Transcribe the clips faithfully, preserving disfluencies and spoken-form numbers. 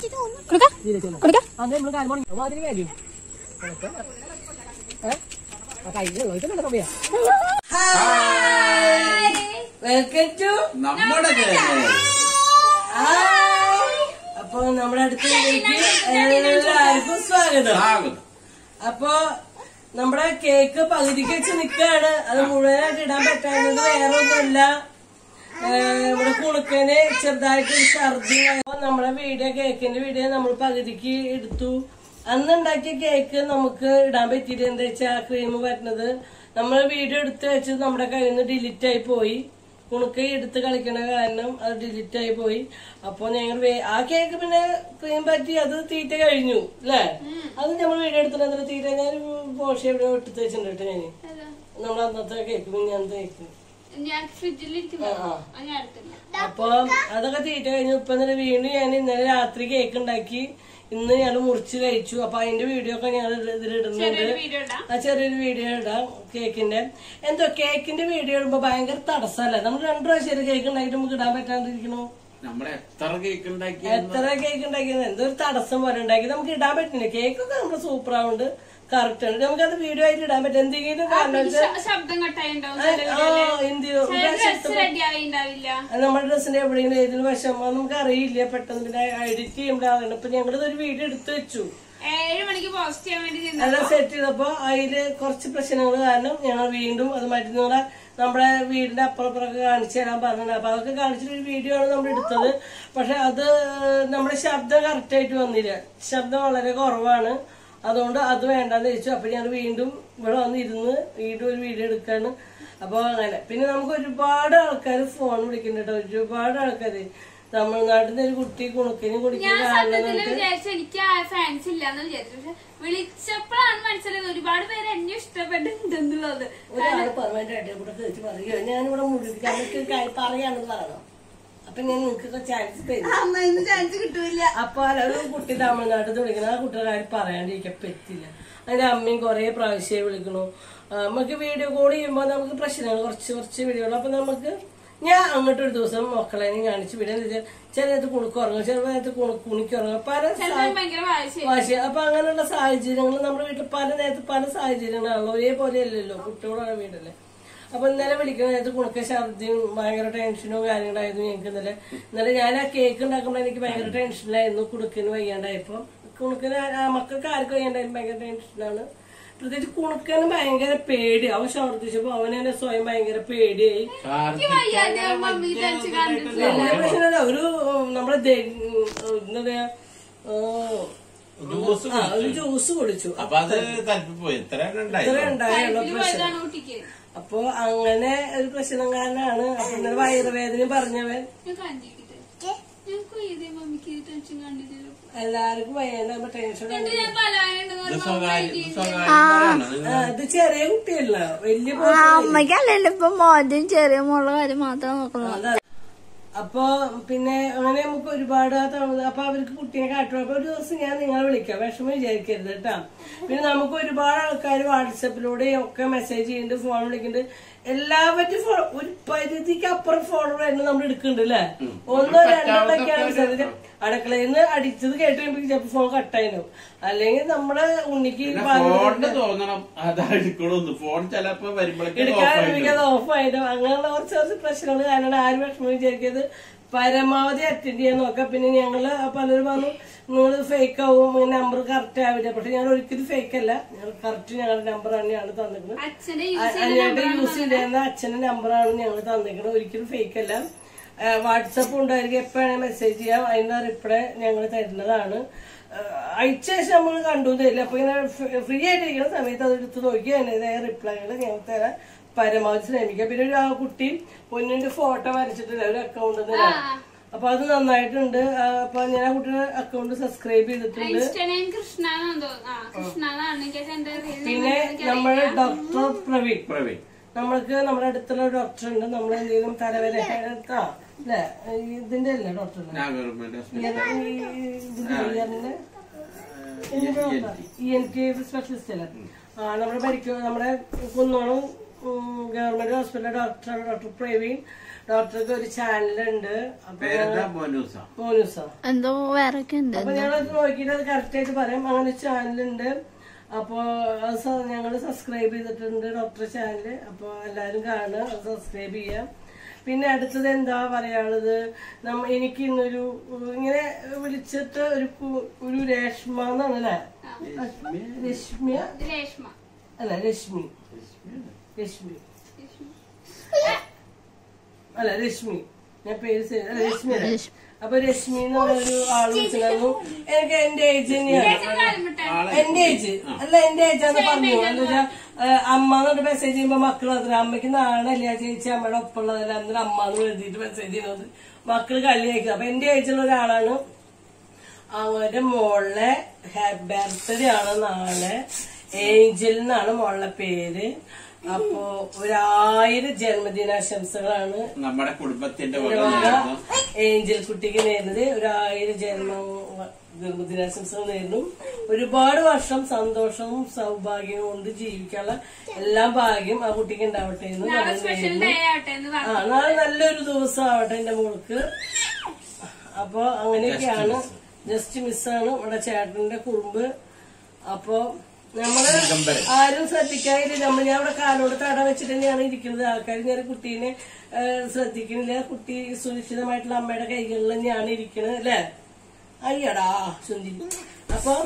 Welcome to നമ്മുടെ അപ്പൊ നമ്മുടെ അടുത്തേക്ക് എല്ലാവർക്കും സ്വാഗതം. അപ്പൊ നമ്മുടെ കേക്ക് പകുതിക്ക് വെച്ച് നിക്കാണ്. അത് മുഴുവനായിട്ട് ഇടാൻ പറ്റാത്തത് വേറെ ഒന്നുമല്ല, നമ്മുടെ കുണുക്കന് ചെറുതായിട്ട് ഛർദി. നമ്മുടെ വീഡിയോ കേക്കിന്റെ വീഡിയോ നമ്മൾ പകുതിക്ക് എടുത്തു. അന്ന് ഉണ്ടാക്കിയ കേക്ക് നമുക്ക് ഇടാൻ പറ്റിയിട്ട് എന്താ വെച്ചാൽ ക്രീം പറ്റുന്നത് നമ്മൾ വീഡിയോ എടുത്ത് വെച്ചത് നമ്മുടെ കയ്യിൽ നിന്ന് ഡിലീറ്റ് ആയി പോയി. കുണുക്ക എടുത്ത് കളിക്കണ കാരണം അത് ഡിലീറ്റ് ആയി പോയി. അപ്പൊ ഞങ്ങൾ ആ കേക്ക് പിന്നെ ക്രീം പറ്റി അത് തീറ്റ കഴിഞ്ഞു അല്ലേ? അത് നമ്മൾ വീഡിയോ എടുത്തിട്ട് തീറ്റ ഞാൻ പോഷ എവിടെ എടുത്ത് വെച്ചിട്ടുണ്ട്. ഞാന് നമ്മൾ അന്നത്തെ കേക്ക് ഞാനത്തെ കേക്ക് അപ്പൊ അതൊക്കെ തീറ്റ കഴിഞ്ഞു. ഇപ്പൊ ഇന്നലെ വീണ്ടും ഞാൻ ഇന്നലെ രാത്രി കേക്ക് ഉണ്ടാക്കി ഇന്ന് ഞാൻ മുറിച്ച് കഴിച്ചു. അപ്പൊ അതിന്റെ വീഡിയോ ഒക്കെ ഞാൻ ഇതിലിടുന്നുണ്ട്. ആ ചെറിയൊരു വീഡിയോ ഇടാം കേക്കിന്റെ. എന്തോ കേക്കിന്റെ വീഡിയോ ഇടുമ്പോ ഭയങ്കര തടസ്സമല്ലേ? നമ്മൾ രണ്ടു പ്രാവശ്യം കേക്ക് ഉണ്ടാക്കിട്ട് നമുക്ക് ഇടാൻ പറ്റാണ്ടിരിക്കണോ? എത്ര കേക്ക് ഉണ്ടാക്കിയത് എന്തോ ഒരു തടസ്സം പോലെ ഉണ്ടാക്കി നമുക്ക് ഇടാൻ പറ്റില്ല. കേക്കൊക്കെ നമ്മുടെ സൂപ്പർ ആവുന്നുണ്ട്, കറക്റ്റ് ആണ്. നമുക്കത് വീഡിയോ ആയിട്ട് ഇടാൻ പറ്റും. എന്തെങ്കിലും കാരണം നമ്മുടെ ഡ്രസ്സിന്റെ എവിടെയെങ്കിലും ഏതെങ്കിലും വശം നമുക്ക് അറിയില്ല. പെട്ടെന്ന് പിന്നെ എഡിറ്റ് ചെയ്യുമ്പോഴാണ്. ഇപ്പൊ ഞങ്ങളിത് ഒരു വീഡിയോ എടുത്തു വെച്ചു, എല്ലാം സെറ്റ് ചെയ്തപ്പോ അതില് കുറച്ച് പ്രശ്നങ്ങൾ കാരണം ഞങ്ങൾ വീണ്ടും അത് മാറ്റി നിങ്ങളെ നമ്മുടെ വീടിന്റെ അപ്പുറപ്പുറമൊക്കെ കാണിച്ചു തരാൻ പറഞ്ഞിട്ടുണ്ട്. അപ്പൊ അതൊക്കെ കാണിച്ചിട്ട് ഒരു വീഡിയോ ആണ് നമ്മൾ എടുത്തത്. പക്ഷെ അത് നമ്മുടെ ശബ്ദം കറക്റ്റ് ആയിട്ട് വന്നില്ല, ശബ്ദം വളരെ കുറവാണ്. അതുകൊണ്ട് അത് വേണ്ടെന്ന് വെച്ചു. അപ്പൊ ഞാൻ വീണ്ടും ഇവിടെ വന്നിരുന്ന് വീണ്ടും ഒരു വീഡിയോ എടുക്കാണ്. അപ്പൊ അങ്ങനെ പിന്നെ നമുക്ക് ഒരുപാട് ആൾക്കാർ ഫോൺ വിളിക്കുന്നുണ്ട്. ഒരുപാട് ആൾക്കാര് തമിഴ്നാട്ടിൽ നിന്ന് ഒരു കുട്ടി കുണുക്കിനും കുടിക്കുന്ന എനിക്ക് ഫാൻസ് ഇല്ലാന്ന് വിചാരിച്ചു. പക്ഷെ വിളിച്ചപ്പോഴാണ് മനസ്സിലായത് ഒരുപാട് പേര് എന്നെ ഇഷ്ടപ്പെട്ടിട്ടുണ്ടെന്നുള്ളത്. ഒരാള് പെർമനന്റ് കൂടെ കേട്ട് പറയുക ഞാനിവിടെ മുഴുവിക്കാൻ പറയാണെന്ന് പറയണം. അപ്പൊ ഞാൻ നിങ്ങൾക്കൊക്കെ ചാൻസ് തരും, ചാൻസ് കിട്ടൂല. അപ്പൊ ഒരു കുട്ടി തമിഴ്നാട്ടിൽ നിന്ന് വിളിക്കണം. ആ കുട്ടിയുടെ കാര്യം പറയാണ്ടിരിക്കാൻ പറ്റില്ല. അതിന്റെ അമ്മയും കുറെ പ്രാവശ്യം വിളിക്കണു. നമുക്ക് വീഡിയോ കോൾ ചെയ്യുമ്പോ നമുക്ക് പ്രശ്നങ്ങൾ കുറച്ച് കുറച്ച് വീഡിയോകൾ. അപ്പൊ നമുക്ക് ഞാൻ അങ്ങോട്ടൊരു ദിവസം മക്കളെയും കാണിച്ച് വീഡിയോ ചില നേരത്ത് കുണുക്ക് ഉറങ്ങും, ചില നേരത്ത് കുണിക്ക് ഉറങ്ങും, പല വാശി. അപ്പൊ അങ്ങനെയുള്ള സാഹചര്യങ്ങൾ നമ്മുടെ വീട്ടിൽ പല നേരത്ത് പല സാഹചര്യങ്ങളാണല്ലോ, ഒരേപോലെ അല്ലല്ലോ, കുട്ടികളാണ് വീടല്ലേ. അപ്പൊ ഇന്നലെ വിളിക്കുന്ന നേരത്ത് കുണുക്ക ഛർദിയും ഭയങ്കര ടെൻഷനും കാര്യങ്ങളായിരുന്നു ഞങ്ങൾക്ക്. ഇന്നലെ ഇന്നലെ ഞാൻ ആ കേക്ക് ഉണ്ടാക്കുമ്പോൾ എനിക്ക് ഭയങ്കര ടെൻഷനിലായിരുന്നു. കുണുക്കിന് വയ്യാണ്ടായപ്പോ, കുണുക്കിന് മക്കൾക്ക് ആർക്കും വയ്യാണ്ടായിരുന്നു ഭയങ്കര ടെൻഷനാണ്. പ്രത്യേകിച്ച് കുണുക്കന് ഭയങ്കര പേടി. അവൻ ഛർദിച്ചപ്പോ അവന് തന്നെ സ്വയം ഭയങ്കര പേടിയായി. പ്രശ്നമല്ല, ഒരു നമ്മുടെ എന്താ പറയാ ഒരു ജ്യൂസ് കുടിച്ചു. ഇത്ര ഉണ്ടായുള്ള പ്രശ്നം. അപ്പൊ അങ്ങനെ ഒരു പ്രശ്നം കാരണമാണ്. അപ്പൊ ഇന്നലെ വയറുവേദന പറഞ്ഞവൻ എല്ലാവർക്കും വയ്യാണ്ടാകുമ്പോ ടെൻഷൻ. ഇത് ചെറിയ കുട്ടിയല്ല, വലിയ അമ്മയ്ക്കല്ലല്ലോ ഇപ്പൊ മോദ്യം ചെറിയ മോളുടെ കാര്യം മാത്രം നോക്കണം. അപ്പൊ പിന്നെ അങ്ങനെ നമുക്ക് ഒരുപാട് അപ്പൊ അവർക്ക് കുട്ടീനെ കാട്ടും. അപ്പൊ ഒരു ദിവസം ഞാൻ നിങ്ങളെ വിളിക്കാം, വിഷമം വിചാരിക്കരുത് കേട്ടാ. പിന്നെ നമുക്ക് ഒരുപാട് ആൾക്കാർ വാട്സപ്പിലൂടെ ഒക്കെ മെസ്സേജ് ചെയ്യുന്നുണ്ട്, ഫോൺ വിളിക്കുന്നുണ്ട്. എല്ലാവരും ഒരു പരിധിക്ക് അപ്പുറം ഫോൺ വരുന്നത് നമ്മൾ എടുക്കുന്നുണ്ട് അല്ലേ? ഒന്നോ രണ്ടോടൊക്കെയാണ് സാധ്യത. അടുക്കളയിൽ നിന്ന് അടിച്ചത് കേട്ട് കഴിയുമ്പോ ചിലപ്പോ ഫോൺ കട്ടായിരുന്നു. അല്ലെങ്കിൽ നമ്മുടെ ഉണ്ണിക്ക് എടുക്കാൻ ഓഫായിരുന്നു. അങ്ങനെയുള്ള കുറച്ച് കുറച്ച് പ്രശ്നങ്ങൾ കാരണം ആരും വിഷമം വിചാരിക്കരുത്. പരമാവധി അറ്റൻഡ് ചെയ്യാൻ നോക്കാം. പിന്നെ ഞങ്ങള് പലരും പറഞ്ഞു നിങ്ങള് ഫേക്ക് ആവും, നമ്പർ കറക്റ്റ് ആവില്ല. പക്ഷെ ഞാൻ ഒരിക്കലും ഫേക്ക് അല്ല, ഞങ്ങൾ കറക്റ്റ് ഞങ്ങളുടെ നമ്പർ തന്നെയാണ് തന്നിരിക്കുന്നത്. ഞങ്ങളുടെ യൂസ് ചെയ്യുന്ന അച്ഛന്റെ നമ്പറാണ് ഞങ്ങൾ തന്നിരിക്കുന്നത്, ഒരിക്കലും ഫേക്ക് അല്ല. വാട്സപ്പ് ഉണ്ടായിരിക്കും, എപ്പോഴാണ് മെസ്സേജ് ചെയ്യാം, അതിന്റെ റിപ്ലൈ ഞങ്ങൾ തരുന്നതാണ്. അയച്ച ശേഷം നമ്മൾ കണ്ടു തരില്ല. അപ്പൊ ഇങ്ങനെ ഫ്രീ ആയിട്ടിരിക്കുന്ന സമയത്ത് അതെടുത്ത് നോക്കി അതിൻ്റെതായ റിപ്ലൈകൾ ഞങ്ങൾ തരാൻ പരമാവധി ശ്രമിക്കാം. പിന്നെ ഒരു ആ കുട്ടി പൊന്നിന്റെ ഫോട്ടോ വരച്ചിട്ടില്ല ഒരു അക്കൗണ്ട്. അപ്പൊ അത് നന്നായിട്ടുണ്ട്. അപ്പൊ ഞാൻ ആ കുട്ടിയുടെ അക്കൗണ്ട് സബ്സ്ക്രൈബ് ചെയ്തിട്ടുണ്ട്. പിന്നെ നമ്മുടെ ഡോക്ടർ പ്രവീൺ പ്രവീൺ നമ്മൾക്ക് നമ്മുടെ അടുത്തുള്ള ഡോക്ടർ ഉണ്ട്. നമ്മൾ എന്തെങ്കിലും തലവേദന അല്ലെ ഇതിന്റെ അല്ലേ doctor E N T specialist അല്ലേ? ആ നമ്മുടെ പരിക്കും നമ്മുടെ കുന്നോളം ഗവൺമെന്റ് ഹോസ്പിറ്റലിലെ ഡോക്ടറാണ്, ഡോക്ടർ പ്രവീൺ. ഡോക്ടർക്ക് ഒരു ചാനലുണ്ട്, മോനൂസ എന്തോ വേറെ ഒക്കെ ഉണ്ട്. അപ്പൊ ഞങ്ങളത് നോക്കിയിട്ട് അത് കറക്റ്റ് ആയിട്ട് പറയാം. അങ്ങനെ ചാനലുണ്ട്. അപ്പൊ ഞങ്ങള് സബ്സ്ക്രൈബ് ചെയ്തിട്ടുണ്ട് ഡോക്ടർ ചാനല്. അപ്പൊ എല്ലാരും കാണുക, സബ്സ്ക്രൈബ് ചെയ്യാം. പിന്നെ അടുത്തത് എന്താ പറയാനുള്ളത്, നമ്മ എനിക്ക് ഇന്നൊരു ഇങ്ങനെ വിളിച്ചിട്ട് ഒരു ഒരു രേഷ്മ എന്നാണ് അല്ലേ, രശ്മിയ അല്ല രശ്മി രശ്മി അല്ല രശ്മി ഞാൻ പേര് രശ്മി അല്ല. അപ്പൊ രശ്മി എന്ന് പറഞ്ഞൊരു ആള് വിളിച്ചിട്ടുണ്ടായിരുന്നു. എനിക്ക് എന്റെ ഏജ് തന്നെയാണ്, എന്റെ ഏജ് അല്ല എന്റെ ഏജാന്ന് പറഞ്ഞു. എന്താ വെച്ചാ അമ്മ എന്നൊരു മെസ്സേജ് ചെയ്യുമ്പോ മക്കൾ അത്ര അമ്മയ്ക്ക് നാണല്ല ചേച്ചി അമ്മയുടെ ഒപ്പമുള്ളതല്ല എന്നിട്ട് അമ്മ എന്ന് എഴുതിയിട്ട് മെസ്സേജ് ചെയ്യുന്നത് മക്കള് കളിയാക്കുക. അപ്പൊ എന്റെ ഏജുള്ള ഒരാളാണ്. അവരുടെ മോളിലെ ബർത്ത്ഡേ ആണ് നാളെ. ഏഞ്ചൽ എന്നാണ് മോളുടെ പേര്. അപ്പോ ഒരായിരം ജന്മദിനാശംസകളാണ് നമ്മുടെ കുടുംബത്തിന്റെ ഏഞ്ചൽ കുട്ടിക്ക് നേരുന്നത്. ഒരായിരം ജന്മ ജന്മദിനാശംസകൾ നേരുന്നു. ഒരുപാട് വർഷം സന്തോഷവും സൗഭാഗ്യവും കൊണ്ട് ജീവിക്കാനുള്ള എല്ലാം ഭാഗ്യം ആ കുട്ടിക്ക് ഉണ്ടാവട്ടെ എന്ന് നേരുന്നു. ആ നാളെ നല്ലൊരു ദിവസം ആവട്ടെ എന്റെ മോൾക്ക്. അപ്പൊ അങ്ങനെയൊക്കെയാണ്. ജസ്റ്റ് മിസ്സാണ് ഇവിടെ ചേട്ടന്റെ കുറുമ്പ്. അപ്പൊ നമ്മള് ആരും ശ്രദ്ധിക്കാനില്ല. നമ്മൾ ഞാൻ അവിടെ കാലോട് തട വെച്ചിട്ട് തന്നെയാണ് ഇരിക്കുന്നത്. ആൾക്കാർ ഞാൻ കുട്ടീനെ ശ്രദ്ധിക്കുന്നില്ല. കുട്ടി സുരക്ഷിതമായിട്ടുള്ള അമ്മയുടെ കൈകളിൽ തന്നെയാണ് ഇരിക്കുന്നത് അല്ലെ. അയ്യടാ സുന്ദരി. അപ്പൊ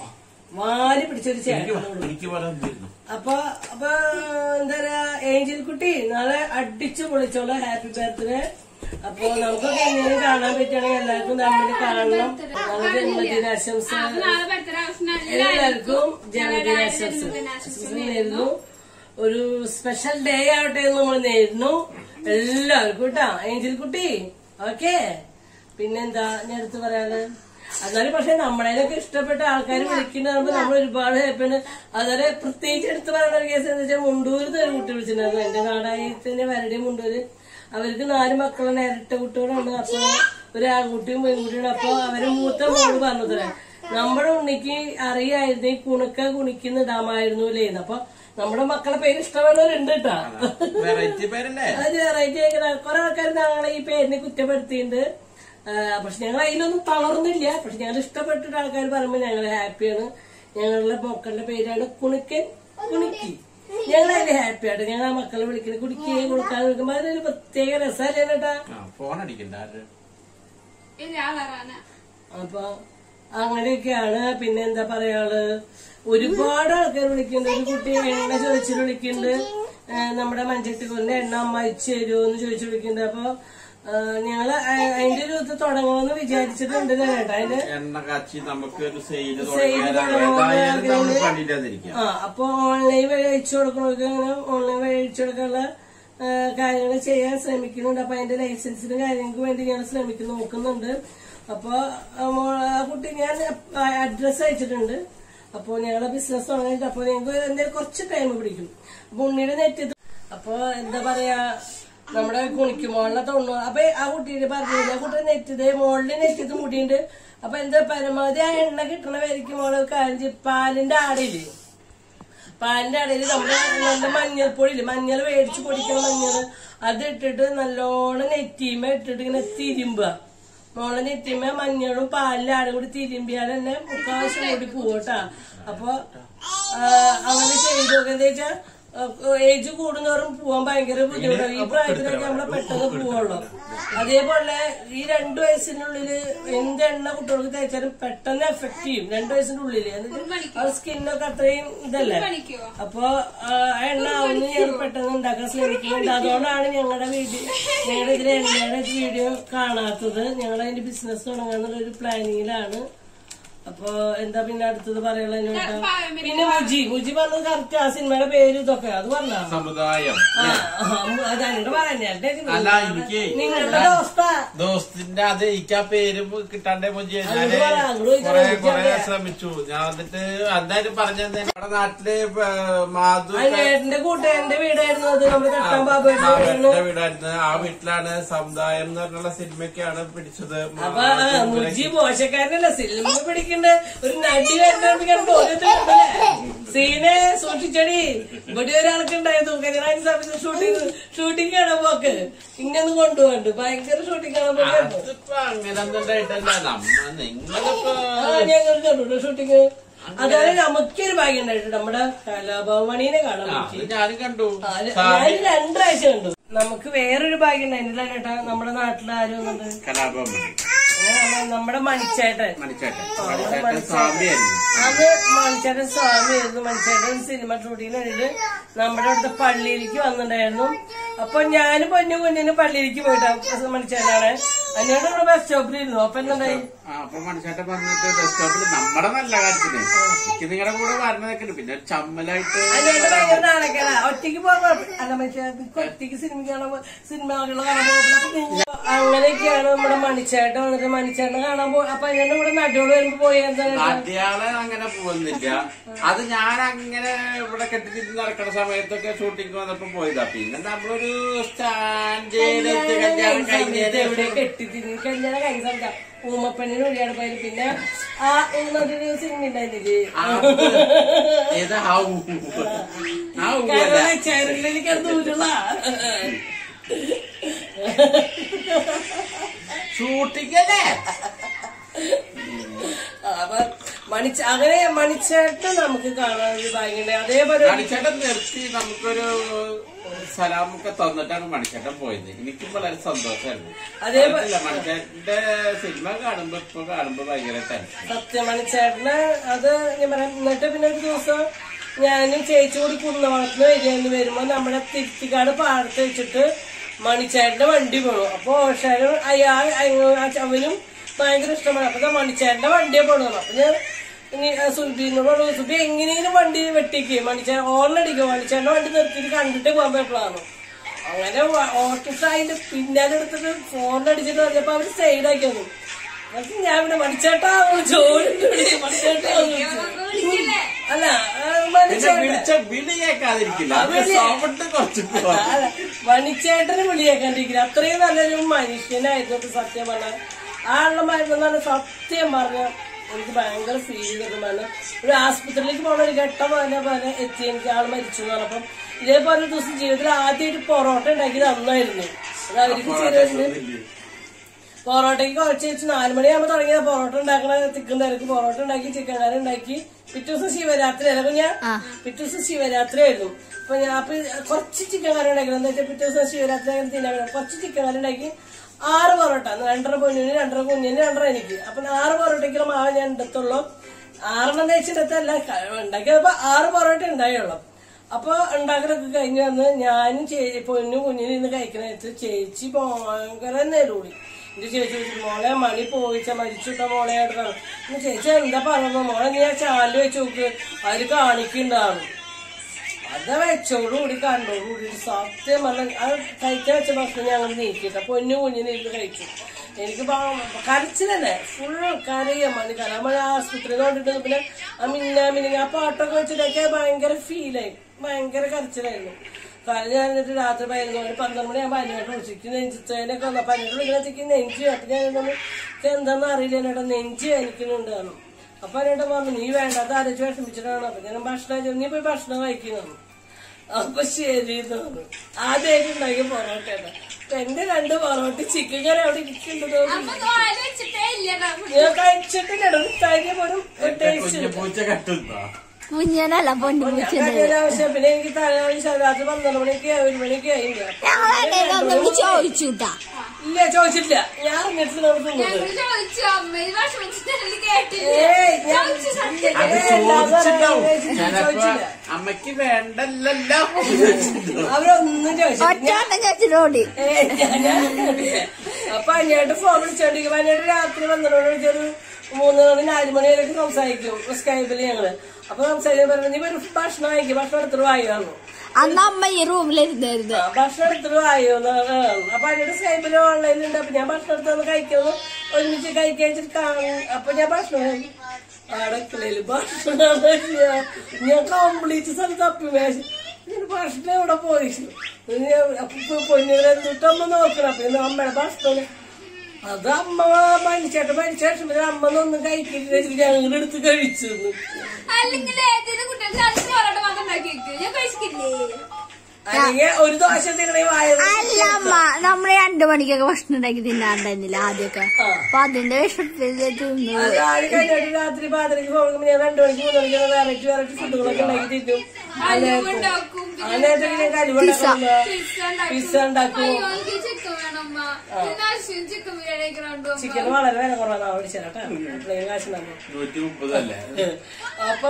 വാരി പിടിച്ചൊരു ചേട്ടനോട്. അപ്പൊ അപ്പൊ എന്താ പറയാ, ഏഞ്ചൽ കുട്ടി നാളെ അടിച്ചു പൊളിച്ചോളൂ. Happy birthday. അപ്പൊ നമുക്കൊക്കെ എങ്ങനെ കാണാൻ പറ്റുകയാണെങ്കിൽ എല്ലാവർക്കും തമ്മിൽ കാണണം. ജന്മദിനാശംസ എല്ലാവർക്കും ജന്മദിനാശംസ നേരുന്നു. ഒരു സ്പെഷ്യൽ ഡേ ആവട്ടെ എന്ന് നമ്മൾ നേരുന്നു എല്ലാവർക്കും കേട്ടാ. ഏഞ്ചൽ കുട്ടി ഓക്കെ. പിന്നെന്താ ഞാൻ എടുത്ത് പറയാന്, എന്നാലും പക്ഷെ നമ്മളതിനൊക്കെ ഇഷ്ടപ്പെട്ട ആൾക്കാർ വിളിക്കുന്നതാകുമ്പോ നമ്മൾ ഒരുപാട് ഹാപ്പിയാണ്. അതുപോലെ പ്രത്യേകിച്ച് എടുത്ത് പറയുന്ന ഒരു കേസ് എന്താ വെച്ചാൽ മുണ്ടൂര് ഒരു കുട്ടി വിളിച്ചിട്ടുണ്ടായിരുന്നു. എന്റെ നാടായി തന്നെ വരടെ മുണ്ടൂര്. അവർക്ക് നാല് മക്കളാണ്, ഇരട്ട കുട്ടികളാണ്. അപ്പൊ ഒരു ആൺകുട്ടിയും പെൺകുട്ടിയാണ്. അപ്പൊ അവര് മൂത്ത മോള് പറഞ്ഞത് നമ്മുടെ ഉണ്ണിക്ക് അറിയായിരുന്നു ഈ കുണുക്ക കുണിക്കുന്ന ഇടാമായിരുന്നു അല്ലേന്ന്. അപ്പൊ നമ്മുടെ മക്കളെ പേര് ഇഷ്ടമുള്ളവരുണ്ട് കേട്ടാ. അത് വെറൈറ്റി ആയിക്കണ കുറെ ആൾക്കാർ ഞങ്ങളെ ഈ പേരിനെ കുറ്റപ്പെടുത്തിയിട്ടുണ്ട്. പക്ഷെ ഞങ്ങൾ അതിലൊന്നും തളർന്നില്ല. പക്ഷെ ഞങ്ങൾ ഇഷ്ടപ്പെട്ടിട്ട് ആൾക്കാർ പറയുമ്പോ ഞങ്ങൾ ഹാപ്പിയാണ്. ഞങ്ങളുടെ മക്കളുടെ പേരാണ് കുണുക്കൻ കുണിക്കി. ഞങ്ങൾ അതിന്റെ ഹാപ്പിയായിട്ട് ഞങ്ങൾ ആ മക്കളെ വിളിക്കുന്നത് കുടിക്കുകയും കൊടുക്കാതെ വിളിക്കുമ്പോ അതിനൊരു പ്രത്യേക രസമല്ലേ കേട്ടാ. അപ്പൊ അങ്ങനെയൊക്കെയാണ്. പിന്നെ എന്താ പറയാള്, ഒരുപാട് ആൾക്കാർ വിളിക്കുന്നുണ്ട്. ഒരു കുട്ടി എണ്ണ ചോദിച്ചിട്ട് വിളിക്കുന്നുണ്ട്. നമ്മുടെ മഞ്ചട്ടിക്കൊല്ലിന്റെ എണ്ണ അമ്മ അയച്ചു തരുമോ എന്ന് ചോദിച്ചു വിളിക്കുന്നുണ്ട്. അപ്പൊ ഞങ്ങള് അതിന്റെ ഒരു ഇത് തുടങ്ങുമെന്ന് വിചാരിച്ചിട്ടുണ്ട് കേട്ടോ. അതിന്റെ ആ അപ്പൊ ഓൺലൈൻ വഴി അയച്ചു കൊടുക്കണവർക്ക് അങ്ങനെ ഓൺലൈൻ വഴി അയച്ചു കൊടുക്കാനുള്ള കാര്യങ്ങൾ ചെയ്യാൻ ശ്രമിക്കുന്നുണ്ട്. അപ്പൊ അതിന്റെ ലൈസൻസിനും കാര്യങ്ങൾക്ക് വേണ്ടി ഞാൻ ശ്രമിക്കുന്നു നോക്കുന്നുണ്ട്. അപ്പൊ ആ കുട്ടി ഞാൻ അഡ്രസ് അയച്ചിട്ടുണ്ട്. അപ്പൊ ഞങ്ങളെ ബിസിനസ് തുടങ്ങിയിട്ട് അപ്പൊ ഞങ്ങൾക്ക് എന്തായാലും കുറച്ച് ടൈം പിടിക്കും. അപ്പൊ ഉണ്ണിയുടെ നെറ്റ് അപ്പൊ എന്താ പറയാ നമ്മുടെ കുണിക്കുമോളിനെ തൊണ്ണൂറ്. അപ്പൊ ആ കുട്ടിയുടെ പറഞ്ഞില്ല, ആ കുട്ടിയുടെ നെറ്റിത് മോളിന്റെ നെറ്റിത് മുടിയുണ്ട്. അപ്പൊ എന്താ പരമാവധി ആ എണ്ണ കിട്ടണ വരയ്ക്കും മോള് കാര്യം പാലിന്റെ ആടയില് പാലിന്റെ ആടയില് നമ്മുടെ നല്ല മഞ്ഞൾപ്പൊടിയില് മഞ്ഞൾ മേടിച്ച് പൊടിക്കണ മഞ്ഞൾ അത് ഇട്ടിട്ട് നല്ലോണം നെറ്റിമ ഇട്ടിട്ട് ഇങ്ങനെ തിരുമ്പുക. മോളെ നെറ്റിമ മഞ്ഞളും പാലിന്റെ ആട് കൂടി തിരുമ്പിയാൽ തന്നെ മുക്കാവശ്യം കൂടി പോവട്ടാ. അപ്പൊ അങ്ങനെ ചെയ്തു നോക്കുക. എന്താ വെച്ചാ ഏജ് കൂടുന്നവരും പോവാൻ ഭയങ്കര ബുദ്ധിമുട്ടാണ്. ഈ പ്രായത്തിലൊക്കെ നമ്മളെ പെട്ടെന്ന് പോവുള്ളൂ. അതേപോലെ ഈ രണ്ടു വയസ്സിനുള്ളില് എന്ത് എണ്ണ കുട്ടികൾക്ക് തേച്ചാലും പെട്ടെന്ന് എഫക്ട് ചെയ്യും. രണ്ടു വയസ്സിന്റെ ഉള്ളില് ആ സ്കിന്നൊക്കെ അത്രയും ഇതല്ലേ. അപ്പൊ ആ എണ്ണ ആവുന്ന ഞങ്ങൾ പെട്ടെന്ന് ഉണ്ടാക്കാൻ ശ്രമിക്കുന്നുണ്ട്. അതുകൊണ്ടാണ് ഞങ്ങളുടെ വീഡിയോ ഞങ്ങളുടെ ഇതിലെ എണ്ണയുടെ വീഡിയോ കാണാത്തത്. ഞങ്ങളതിന്റെ ബിസിനസ് തുടങ്ങാന്നുള്ളൊരു പ്ലാനിങ്ങിലാണ്. അപ്പൊ എന്താ പിന്നെ അടുത്തത് പറയാനുള്ള പിന്നെ മുജി മുജി പറഞ്ഞത് കറക്റ്റ് ആ സിനിമയുടെ പേര് ഇതൊക്കെ അത് പറഞ്ഞ സമുദായം. അതങ്ങോട്ട് പറഞ്ഞേ അല്ല എനിക്ക് നിങ്ങളുടെ ദോസ്ത ദോസ്തിന്റെ അത് എനിക്ക് ആ പേര് കിട്ടാണ്ടേ മുജി. കൊറേ കൊറേ ശ്രമിച്ചു ഞാൻ. എന്നിട്ട് എന്തായാലും പറഞ്ഞത് നമ്മുടെ നാട്ടില് മാധു ഏട്ടന്റെ കൂട്ടുകാരന്റെ വീടായിരുന്നു അത്. നമ്മുടെ കട്ടൻ ബാബുന്റെ വീടായിരുന്നു. ആ വീട്ടിലാണ് സമുദായം എന്ന് പറഞ്ഞുള്ള സിനിമയ്ക്കാണ് പിടിച്ചത്. അപ്പൊ മുജി മോശക്കാരനല്ല സിനിമ പിടിക്കും. വിളിക്കണ്ടേ ഒരു നടി വരുന്ന ഓരോരുത്തരുണ്ടല്ലേ സീനെ സൂക്ഷിച്ചടി ഇവിടെ ഒരാൾക്ക് ഉണ്ടായിരുന്നു കല്യാണ സമയത്ത് ഷൂട്ടിങ് ഷൂട്ടിങ് കാണാൻ പോക്ക് ഇങ്ങനെ കൊണ്ടുപോകണ്ട് ഭയങ്കര ഷൂട്ടിങ് കാണാൻ പോക്ക് ഞങ്ങൾ കണ്ടു ഷൂട്ടിങ്. അതായത് നമുക്കൊരു ഭാഗ്യം ഉണ്ടായിട്ടുണ്ട് നമ്മുടെ കലാഭവമണീനെ കാണാൻ പറ്റി. ഞാനും കണ്ടു, ഞാൻ രണ്ടാഴ്ച കണ്ടു. നമുക്ക് വേറൊരു ഭാഗ്യം ഉണ്ടായിരുന്നില്ല ചേട്ടാ നമ്മുടെ നാട്ടിൽ ആരും വന്നത് കലാഭവമണി നമ്മുടെ മണിച്ചേട്ടൻ മണിച്ചേട്ടൻ അത് മണിച്ചേട്ടൻ സ്വാമിയായിരുന്നു. മണിച്ചേട്ടൻ സിനിമ ഷൂട്ടിങ്ങിന് വേണ്ടിട്ട് നമ്മുടെ അവിടുത്തെ പള്ളിയിലേക്ക് വന്നിട്ടുണ്ടായിരുന്നു. അപ്പൊ ഞാനും പൊന്നു കുഞ്ഞിന് പള്ളിയിലേക്ക് പോയിട്ടാ മണിച്ചേട്ടനാണ് അതിനോട് ഇവിടെ ബസ് സ്റ്റോപ്പിലിരുന്നു. അപ്പൊ എന്തുണ്ടായി അപ്പൊ മണിച്ചേട്ടൻ വന്നിട്ട് ബസ് സ്റ്റോപ്പിൽ നമ്മുടെ നല്ല കാര്യത്തിന് എനിക്ക് നിങ്ങളുടെ കൂടെ വരണതൊക്കെ പിന്നെ ചമ്മലായിട്ട് അതിനോട് ഭയങ്കര നാണക്കേട ഒറ്റയ്ക്ക് പോകാൻ അല്ല മനുഷ്യ ഒറ്റയ്ക്ക് സിനിമ കാണാൻ സിനിമകളുള്ള കാണാൻ പോകുന്നത്. അങ്ങനെയൊക്കെയാണ് നമ്മുടെ മണിച്ചേട്ടൻ വന്നിട്ട് മണിച്ചേട്ടനെ കാണാൻ പോകും. അപ്പൊ അതിന്റെ കൂടെ നടിയോട് വരുമ്പോ പോയി എന്താണ് നടിയാളെ അങ്ങനെ പോകുന്നില്ല. അത് ഞാൻ അങ്ങനെ ഇവിടെ കെട്ടിച്ചിട്ട് നടക്കുന്ന സമയത്തൊക്കെ ഷൂട്ടിങ് വന്നപ്പോ പോയതാ. പിന്നെ നമ്മളൊരു സ്റ്റാൻഡേർഡ് കല്യാണം കഴിഞ്ഞത് എവിടെ കെട്ടിത്തിരി കല്യാണം കഴിഞ്ഞ സമയത്താ ഊമപ്പെണ്ണിന് ഒഴിയാണ് പോയത്. പിന്നെ ആ എന്നൊരു സിനിമ ഉണ്ടായിരുന്നില്ലേ ചേരലിലേക്ക് ദൂരമുള്ള ഷൂട്ടിങ്ങല്ലേ. അപ്പൊ മണിച്ച അങ്ങനെ മണിച്ചേട്ടൻ നമുക്ക് കാണാൻ ഒരു ഭയങ്കര അതേപോലെ മണിച്ചേട്ടൻ നിർത്തി നമുക്കൊരു സലാമൊക്കെ തന്നിട്ടാണ് മണിച്ചേട്ടൻ പോയത്. എനിക്കും വളരെ സന്തോഷമായിരുന്നു. അതേപോലെ മണിച്ചേട്ടന്റെ സിനിമ കാണുമ്പോ ഇപ്പൊ കാണുമ്പോ ഭയങ്കര സത്യം മണിച്ചേട്ടന് അത് ഞാൻ പറയാം. എന്നിട്ട് പിന്നെ ഒരു ദിവസം ഞാനും ചേച്ചി കൂടി കുന്നവളത്തിന് വരികയെന്ന് വരുമ്പോ നമ്മുടെ തിരുത്തിക്കാട് പാടത്ത് വെച്ചിട്ട് മണിച്ചേട്ടന്റെ വണ്ടി പോണു. അപ്പൊ ഓഷാരും അയാൾ അവനും ഭയങ്കര ഇഷ്ടമാണ്. അപ്പൊ മണിച്ചേട്ടന്റെ വണ്ടിയെ പോണു. അപ്പൊ ഞാൻ സുബിനോട് പറഞ്ഞു സുബി എങ്ങനെയും വണ്ടി വെട്ടിക്ക് മണിച്ചേ ഓർണടിക്കും മണിച്ചേട്ടന്റെ വണ്ടി നിർത്തിയിട്ട് കണ്ടിട്ട് പോകാൻ പറ്റുള്ളതാണ്. അങ്ങനെ ഓട്ടോറിക്ഷ അതിന്റെ പിന്നാലെ എടുത്തിട്ട് ഫോണിനടിച്ചിട്ട് പറഞ്ഞപ്പോ അവര് സൈഡാക്കി വന്നു. ഞാൻ ഇവിടെ മണിച്ചേട്ടാ ജോലി മണിച്ചേട്ടാ അല്ല മണിച്ചേട്ടന് വിളി കേൾക്കാണ്ടിരിക്കില്ല. അത്രയും നല്ലൊരു മനുഷ്യനായിരുന്നു സത്യം പറഞ്ഞാൽ. ആളുടെ മരുന്നെന്നാണ് സത്യം പറഞ്ഞ എനിക്ക് ഭയങ്കര ഫീൽ ചെയ്തിട്ടുണ്ടായിരുന്നു. ഒരു ആസ്പത്രിയിലേക്ക് പോകണ ഒരു ഘട്ടം പോലെ പോലെ എത്തി എനിക്ക് ആൾ മരിച്ചു എന്ന് പറഞ്ഞപ്പം ഇതേപോലെ ഒരു ദിവസം ജീവിതത്തിൽ ആദ്യമായിട്ട് പൊറോട്ട ഉണ്ടാക്കിയത് അന്നായിരുന്നു. അത് അവർക്ക് ചെറിയ പൊറോട്ടയ്ക്ക് കുറച്ച് വെച്ച് നാലുമണിയാകുമ്പോൾ തുടങ്ങിയ പൊറോട്ട ഉണ്ടാക്കണ ചിക്കൻ തിരക്ക് പൊറോട്ട ഉണ്ടാക്കി ചിക്കൻ കറി ഉണ്ടാക്കി. പിറ്റേ ദിവസം ശിവരാത്രി അല്ല ഞാൻ പിറ്റേ ദിവസം ശിവരാത്രി ആയിരുന്നു. അപ്പൊ ഞാൻ അപ്പൊ കുറച്ച് ചിക്കൻ കറി ഉണ്ടാക്കണം എന്താ വെച്ചാൽ പിറ്റേ ദിവസം ശിവരാത്രി തിന്നാൻ കുറച്ച് ചിക്കൻ കറി ഉണ്ടാക്കി ആറ് പൊറോട്ട രണ്ടര പൊന്നിന് രണ്ടര കുഞ്ഞിന് രണ്ടര എനിക്ക്. അപ്പൊ ആറ് പൊറോട്ടയ്ക്കുള്ള മാവ് ഞാൻ എടുത്തുള്ളൂ. ആറെണ്ണം തേച്ചിടത്തല്ല ഉണ്ടാക്കിയപ്പോ ആറ് പൊറോട്ട ഉണ്ടായുള്ളൂ. അപ്പൊ ഉണ്ടാക്കലൊക്കെ കഴിഞ്ഞ് വന്ന് ഞാനും പൊന്നും കുഞ്ഞിനും ഇന്ന് കഴിക്കണ ചേച്ചി ഭയങ്കര നേരൂടി. എന്റെ ചേച്ചി വെച്ചു മോളെ മണി പോയിച്ച മരിച്ചിട്ട മോളെ എടുക്കണം. ചേച്ചി എന്താ പറഞ്ഞത് മോളെ നീ ആ ചാനല് വെച്ച് നോക്ക് അവര് കാണിക്കുണ്ടാവും. അത് വെച്ചോടുകൂടി കണ്ടോടുകൂടി സത്യം പറഞ്ഞ അത് കഴിക്കാൻ വെച്ച ഭക്ഷണം ഞങ്ങൾ നീക്കിട്ട പൊന്നു കുഞ്ഞിന് ഇരുന്ന് കഴിച്ചു. എനിക്ക് കരച്ചിലല്ലേ ഫുൾ കരയ മണി കര മണി ആസ്പത്രിയിൽ കൊണ്ടിട്ട് പിന്നെ ആ മിന്നാ മിനിങ്ങ ആ പാട്ടൊക്കെ വെച്ചിട്ടൊക്കെ ഭയങ്കര ഫീലായി ഭയങ്കര കരച്ചിലായിരുന്നു. കരഞ്ഞ് കഴിഞ്ഞിട്ട് രാത്രി പതിനൊന്ന് മണി പന്ത്രണ്ട് മണി ആകുമ്പോൾ അനിയോട്ട് വിളിച്ചിട്ട് നെഞ്ചിച്ചതിനൊക്കെ വന്നു. അപ്പൊ അനിയോട്ട് വിളിക്കണത്തേക്ക് നെഞ്ച് അപ്പൊ ഞാൻ എന്താണെന്ന് അറിയില്ല എന്നേട്ടാ നെഞ്ച് എനിക്കുന്നുണ്ടായിരുന്നു. അപ്പൊ എന്നോട്ട് പറഞ്ഞു നീ വേണ്ടാത്ത ആലോചിച്ച് വിഷമിച്ചിട്ടാണ്. അപ്പൊ ഞാൻ ഭക്ഷണം നീ പോയി ഭക്ഷണം കഴിക്കുന്നു. അപ്പൊ ശരി തോന്നുന്നു ആദ്യമായിട്ട് ഉണ്ടാക്കിയ പൊറോട്ടയാണ്. അപ്പൊ എന്റെ രണ്ട് പൊറോട്ട ചിക്കൻ കറി അവിടെ ഇരിക്കുന്നുണ്ടോ ഞാൻ കഴിച്ചിട്ടില്ല. തൈര് പോലും ടേസ്റ്റ് മുഞ്ഞനല്ല പൊന്നു ആവശ്യം. പിന്നെ എനിക്ക് തലേ രാത്രി പന്ത്രണ്ട് മണിക്ക് ഒരു മണിക്ക് ആയില്ല. ചോദിച്ചുട്ടാ ഇല്ല ചോദിച്ചിട്ടില്ല. ഞാൻ അറിഞ്ഞിട്ട് അമ്മക്ക് വേണ്ടല്ലോ അവരൊന്നും ചോദിച്ചിട്ടോടി. അപ്പൊ അനിയായിട്ട് ഫോൺ വിളിച്ചോണ്ടിരിക്കും. അനിയായിട്ട് രാത്രി പന്ത്രണ്ട് വിളിച്ചൊരു മൂന്ന് മണി നാല് മണിയിലൊക്കെ സംസാരിക്കും സ്കൈപ്പില് ഞങ്ങള്. അപ്പൊ സംസാരിക്കാൻ പറഞ്ഞു നീ ഒരു ഭക്ഷണം കഴിക്കും ഭക്ഷണം എടുത്തിട്ട് വായുവാന്നു. അന്ന് അമ്മ ഈ റൂമിലിരുന്നായിരുന്നു ഭക്ഷണം എടുത്തിട്ട് വായുന്ന്. അപ്പൊ അതിന്റെ സ്കൈപ്പില് ഓൺലൈനിലുണ്ട്. അപ്പൊ ഞാൻ ഭക്ഷണം എടുത്തൊന്ന് കഴിക്കുന്നു ഒരുമിച്ച് കഴിക്കാൻ കാണും. അപ്പൊ ഞാൻ ഭക്ഷണം കഴിക്കും അടക്കളയില് ഭക്ഷണം ഞാൻ കംപ്ലീറ്റ് സ്ഥലത്ത് അപ്പി മേശ ഭക്ഷണം എവിടെ പോയി പൊന്നിട്ട് അമ്മ നോക്കണം. അപ്പൊ അമ്മയുടെ ഭക്ഷണം അത് അമ്മ മനുഷ്യേട്ടൻ മരിച്ച ശേഷം അമ്മ ഒന്നും കഴിക്കില്ല ഞങ്ങൾ എടുത്ത് കഴിച്ചു. അല്ലെങ്കിൽ ഏതെങ്കിലും കുട്ടികൾ ചോറോട്ട് മാത്രം ഉണ്ടാക്കി വെക്കും, ഞാൻ കഴിച്ചില്ലേ. അല്ലെങ്കിൽ ഒരു ദോശ തിന്നണേ വായ. അല്ല അമ്മ നമ്മള് രണ്ടു മണിക്കൊക്കെ ഭക്ഷണം ഉണ്ടാക്കി തിന്നാണ്ടായിരുന്നില്ല ആദ്യമൊക്കെ. അപ്പൊ അതിന്റെ വിഷമത്തിൽ തിന്നു. ആദ്യം കഴിഞ്ഞിട്ട് രാത്രി പാതിരക്ക് പോകുമ്പോൾ ഞാൻ രണ്ടു മണിക്ക് മൂന്ന് മണിക്ക് വെറൈറ്റി വെറൈറ്റി ഫുഡുകളൊക്കെ ഉണ്ടാക്കി തിന്നും. ആ നേരത്തെ ഞാൻ കലുവുണ്ടാക്കും, പിസ്സ ഉണ്ടാക്കും. ചിക്കൻ വളരെ വില കുറവാണ് മേടിച്ചാലോ എപ്പോഴേലും കാശുണ്ടാകും. അപ്പൊ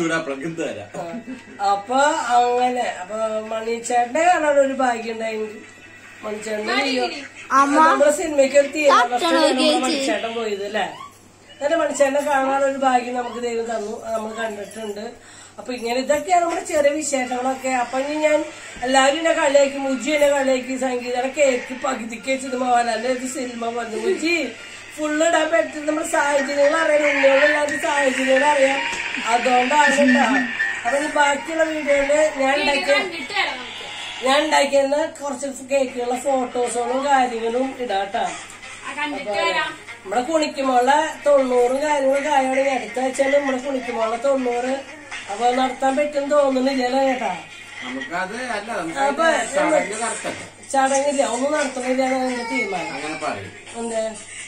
അപ്പൊ അങ്ങനെ അപ്പൊ മണിച്ചേട്ടനെ കാണാൻ ഒരു ഭാഗ്യം ഉണ്ടായെങ്കിൽ മണിച്ചേട്ടനെ നമ്മളെ സിനിമയ്ക്ക് ഒരു തീരുമാനം മണിച്ചേട്ടൻ പോയത് അല്ലേ. എന്നിട്ട് മണിച്ചേട്ടനെ കാണാൻ ഒരു ഭാഗ്യം നമുക്ക് ദൈവം തന്നു, നമ്മൾ കണ്ടിട്ടുണ്ട്. അപ്പൊ ഇങ്ങനെ ഇതൊക്കെയാണ് നമ്മുടെ ചെറിയ വിശേഷങ്ങളൊക്കെ. അപ്പൊ ഇനി ഞാൻ എല്ലാവരും എന്നെ കളിയാക്കി, മുജി എന്നെ കളിയാക്കി, സംഗീതയുടെ കേക്ക് പകുതിക്ക് വെച്ചത് മോഹൻലാലിന്റെ ഒരു സിനിമ പറഞ്ഞു. മുജി ഫുള്ള് ഇടാൻ പറ്റും, നമ്മുടെ സാഹചര്യങ്ങൾ അറിയാം, ഉന്നോടെല്ലാവരും സാഹചര്യങ്ങൾ അറിയാം, അതുകൊണ്ടാണ് കേട്ടോ. അപ്പൊ ഈ ബാക്കിയുള്ള വീഡിയോയില് ഞാൻ ഉണ്ടാക്കിയ ഞാൻ ഉണ്ടാക്കിയ കുറച്ച് കേക്കുകളുടെ ഫോട്ടോസുകളും കാര്യങ്ങളും ഇടാട്ടോ. നമ്മുടെ കുണിക്കുമ്പോളെ തൊണ്ണൂറും കാര്യങ്ങളും കാര്യമാണ് അടുത്ത ആഴ്ച നമ്മുടെ കുണിക്കുമ്പോളെ തൊണ്ണൂറ്. അപ്പൊ നടത്താൻ പറ്റും തോന്നുന്നില്ലല്ലോ ചേട്ടാ. അപ്പൊ ചടങ്ങില്ല, ഒന്നും നടത്തണില്ല എന്റെ തീരുമാനം. എന്തേ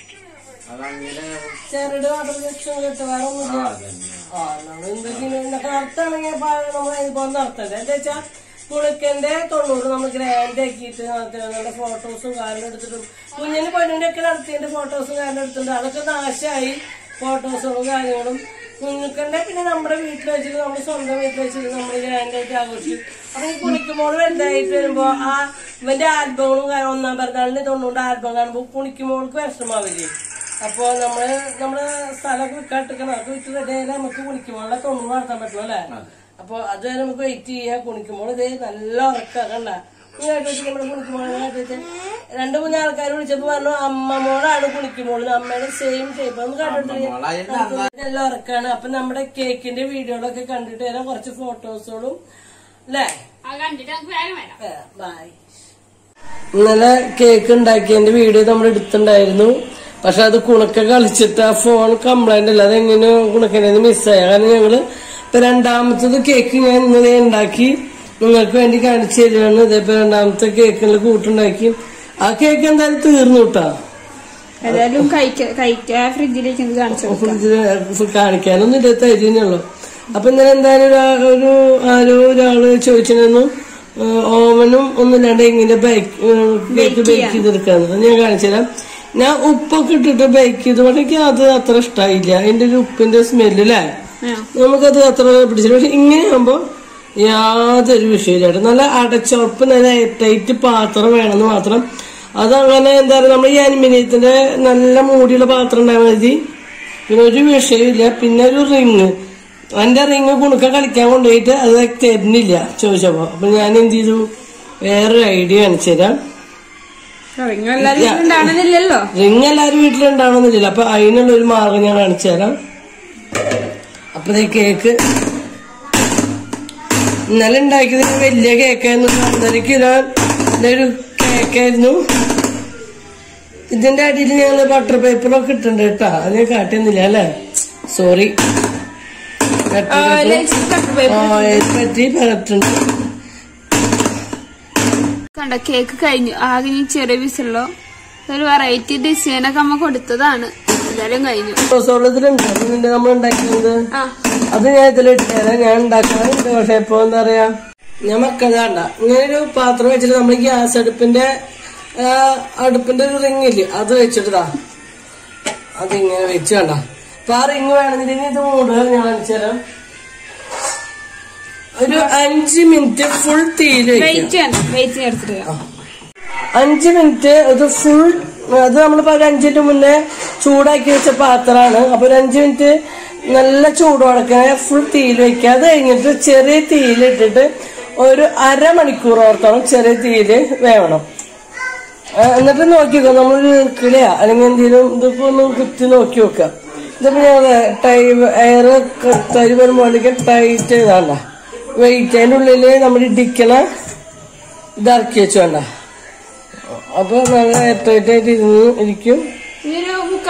ചെറുത് മാത്രം ലക്ഷം കിട്ടും, വേറെ ഒന്നുമില്ല. ആ നമ്മൾ എന്തൊക്കെ നടത്താണെങ്കിൽ നമ്മൾ ഇതുപോലെ നടത്തണ്ടേ. എന്താ വെച്ചാ കുളിക്കന്റെ തൊണ്ണൂറ് നമ്മൾ ഗ്രാൻഡ് ആക്കിയിട്ട് നടത്തുന്ന ഫോട്ടോസും കാരണം എടുത്തിട്ടും കുഞ്ഞിന് പൊന്നിന്റെ ഒക്കെ നടത്തിയതിന്റെ ഫോട്ടോസും കാരണം എടുത്തിട്ടുണ്ട്. അതൊക്കെ നാശമായി ഫോട്ടോസുകളും കാര്യങ്ങളും. കുഞ്ഞുക്കന്റെ പിന്നെ നമ്മുടെ വീട്ടിൽ വെച്ചിട്ട് നമ്മുടെ സ്വന്തം വീട്ടിൽ വെച്ചിട്ട് നമ്മൾ ഗ്രാൻഡായിട്ട് ആഘോഷിക്കും. അപ്പൊ ഈ കുണിക്കുമ്പോൾ വലുതായിട്ട് വരുമ്പോ ആ ഇവന്റെ ആൽബങ്ങളും ഒന്നാം പിറന്നാളിന് തൊണ്ണൂറ് ആൽബം കാണുമ്പോ കുണിക്കുമ്പോൾക്ക് വിഷമാവില്ലേ. അപ്പൊ നമ്മള് നമ്മുടെ സ്ഥലമൊക്കെ വിൽക്കാട്ടിക്കണം, അതൊക്കെ വിറ്റ് റെഡിയായാലും നമുക്ക് കുണിക്കുമ്പോളെ തൊണ്ണൂറ് നടത്താൻ പറ്റും അല്ലേ. അപ്പൊ അതുവരെ നമുക്ക് വെയിറ്റ് ചെയ്യാം. കുണിക്കുമ്പോൾ ഇത് നല്ല ഉറക്കണ്ട നമ്മുടെ കുണിക്കുമ്പോൾ രണ്ടു മൂന്ന് ആൾക്കാർ വിളിച്ചപ്പോ പറഞ്ഞു അമ്മമോളാണ് കുണിക്കുമ്പോൾ, അമ്മയുടെ സെയിം ഷേപ്പ് ഒന്ന് കണ്ടിട്ട് നല്ല ഉറക്കാണ്. അപ്പൊ നമ്മുടെ കേക്കിന്റെ വീഡിയോകളൊക്കെ കണ്ടിട്ട് വരാം, കുറച്ച് ഫോട്ടോസുകളും അല്ലേ. ബൈ. ഇന്നലെ കേക്ക് ഉണ്ടാക്കിയതിന്റെ വീഡിയോ നമ്മൾ എടുത്തിട്ടുണ്ടായിരുന്നു, പക്ഷെ അത് കുണക്ക കളിച്ചിട്ട് ആ ഫോൺ കംപ്ലൈന്റ് അല്ല, അതെങ്ങനെ കുണക്കനെ മിസ്സായ. കാരണം ഞങ്ങള് ഇപ്പൊ രണ്ടാമത്തത് കേക്ക് ഞാൻ ഇന്നലെ ഉണ്ടാക്കി നിങ്ങൾക്ക് വേണ്ടി കാണിച്ചു തരുവാണ്. ഇതേപ്പോ രണ്ടാമത്തെ കേക്കിന്റെ കൂട്ടുണ്ടാക്കി. ആ കേക്ക് എന്തായാലും തീർന്നു കേട്ടാ. ഏതായാലും ഫ്രിഡ്ജിലേക്ക് ഫ്രിഡ്ജിൽ കാണിക്കാനൊന്നും ഇല്ല, തരുന്നുള്ളൂ. അപ്പൊ ഇന്നലെ എന്തായാലും ഒരു ആരോ ഒരാള് ചോദിച്ചിരുന്നു ഓവനും ഒന്നുമില്ലാണ്ട് ഇങ്ങനെ ബേക്ക് കേക്ക് ബേക്ക് ചെയ്തെടുക്കാന്ന്. അത് ഞാൻ കാണിച്ചുതരാം. ഞാൻ ഉപ്പൊക്കെ ഇട്ടിട്ട് ബേക്ക് ചെയ്ത് എനിക്ക് അത് അത്ര ഇഷ്ടമായില്ല, അതിന്റെ ഒരു ഉപ്പിന്റെ സ്മെല്ല് അല്ലേ, നമുക്കത് അത്ര പിടിച്ചില്ല. പക്ഷെ ഇങ്ങനെയാകുമ്പോ യാതൊരു വിഷയമില്ല, നല്ല അടച്ചുറപ്പ് നല്ല ടൈറ്റ് പാത്രം വേണമെന്ന് മാത്രം. അതങ്ങനെ എന്താ പറയുക, നമ്മൾ ഈ അലുമിനിയത്തിന്റെ നല്ല മൂടിയുള്ള പാത്രം ഉണ്ടായാൽ മതി. പിന്നെ ഒരു വിഷയമില്ല. പിന്നെ ഒരു റിങ്, എന്റെ റിങ് കുണുക്ക കളിക്കാൻ കൊണ്ടുപോയിട്ട് അത് തരുന്നില്ല ചോദിച്ചപ്പോ. അപ്പൊ ഞാൻ എന്ത് ചെയ്തു, വേറൊരു ഐഡിയ കാണിച്ചു തരാം. റിങ് എല്ലാരും വീട്ടിലുണ്ടാവണമെന്നില്ലല്ലോ, അപ്പൊ അതിനുള്ള ഒരു മാർഗം ഞാൻ കാണിച്ചു തരാം. അപ്പൊ ഈ കേക്ക് ഇന്നലെ ഉണ്ടാക്കിയത് വലിയ കേക്കായിരുന്നു, ഒന്നര കിലോന്റെ ഒരു കേക്കായിരുന്നു. ഇതിന്റെ അടിയിൽ ഞങ്ങള് ബട്ടർ പേപ്പറൊക്കെ ഇട്ടുണ്ട് കേട്ടാ, അത് ഞാൻ കാട്ടുന്നില്ല അല്ലേ, സോറി. പറ്റി പറഞ്ഞിട്ടുണ്ട്. കണ്ട കേക്ക് കഴിഞ്ഞു, ആകെ ഈ ചെറിയ പീസുള്ളൂ. ഒരു വെറൈറ്റി ഡിസൈനൊക്കെ അമ്മ കൊടുത്തതാണ്, എന്തായാലും കഴിഞ്ഞു. ഇതിലുണ്ട് നമ്മൾ ഉണ്ടാക്കുന്നത്, അത് ഞാൻ ഇതിലിട്ടേരാ. ഞാൻ ഉണ്ടാക്കാറുണ്ട്, പക്ഷെ ഇപ്പൊ എന്താ പറയാ, ഞാൻ മക്കളാണ്ട ഇങ്ങനെ ഒരു പാത്രം വെച്ചിട്ട് നമ്മൾ ഗ്യാസ് അടുപ്പിന്റെ അടുപ്പിന്റെ ഒരു റിങ് ഇല്ലേ, അത് വെച്ചിട്ടാ അതിങ്ങനെ വെച്ച് കണ്ട. അപ്പൊ ആ റിങ് വേണമെന്നുണ്ടെങ്കിൽ ഇത് മൂടുക ഞാൻ കാണിച്ചു തരാം. ഒരു അഞ്ച് മിനിറ്റ് ഫുൾ തീയിൽ വെക്കാം. അഞ്ച് മിനിറ്റ് ഇത് ഫുൾ, അത് നമ്മളിപ്പോ ഒരു അഞ്ചു മിനിറ്റ് മുന്നേ ചൂടാക്കി വെച്ച പാത്രമാണ്. അപ്പൊ ഒരു അഞ്ചു മിനിറ്റ് നല്ല ചൂട് കൊടുക്കാൻ ഫുൾ തീയിൽ വെക്കുക. അത് കഴിഞ്ഞിട്ട് ചെറിയ തീയിലിട്ടിട്ട് ഒരു അരമണിക്കൂറോർത്തോളം ചെറിയ തീയില് വേവണം. എന്നിട്ട് നോക്കിക്കോ, നമ്മളൊരു ഇർക്കിളിയാ അല്ലെങ്കിൽ എന്തെങ്കിലും ഇതിപ്പോ ഒന്ന് കുത്തി നോക്കി വെക്കാം. ഇതിപ്പോ ഞങ്ങള് ടൈ എയർ തരി വരുമ്പോഴേക്ക് ടൈറ്റ് ചെയ്താണ്ട വെയിറ്റ്, അതിന്റെ ഉള്ളില് നമ്മൾ ഇടിക്കണ ഇതറക്കി വെച്ചു വേണ്ട. അപ്പൊ നല്ല എയർ ടൈറ്റ് ആയിട്ട് ഇരുന്ന് ഇരിക്കും.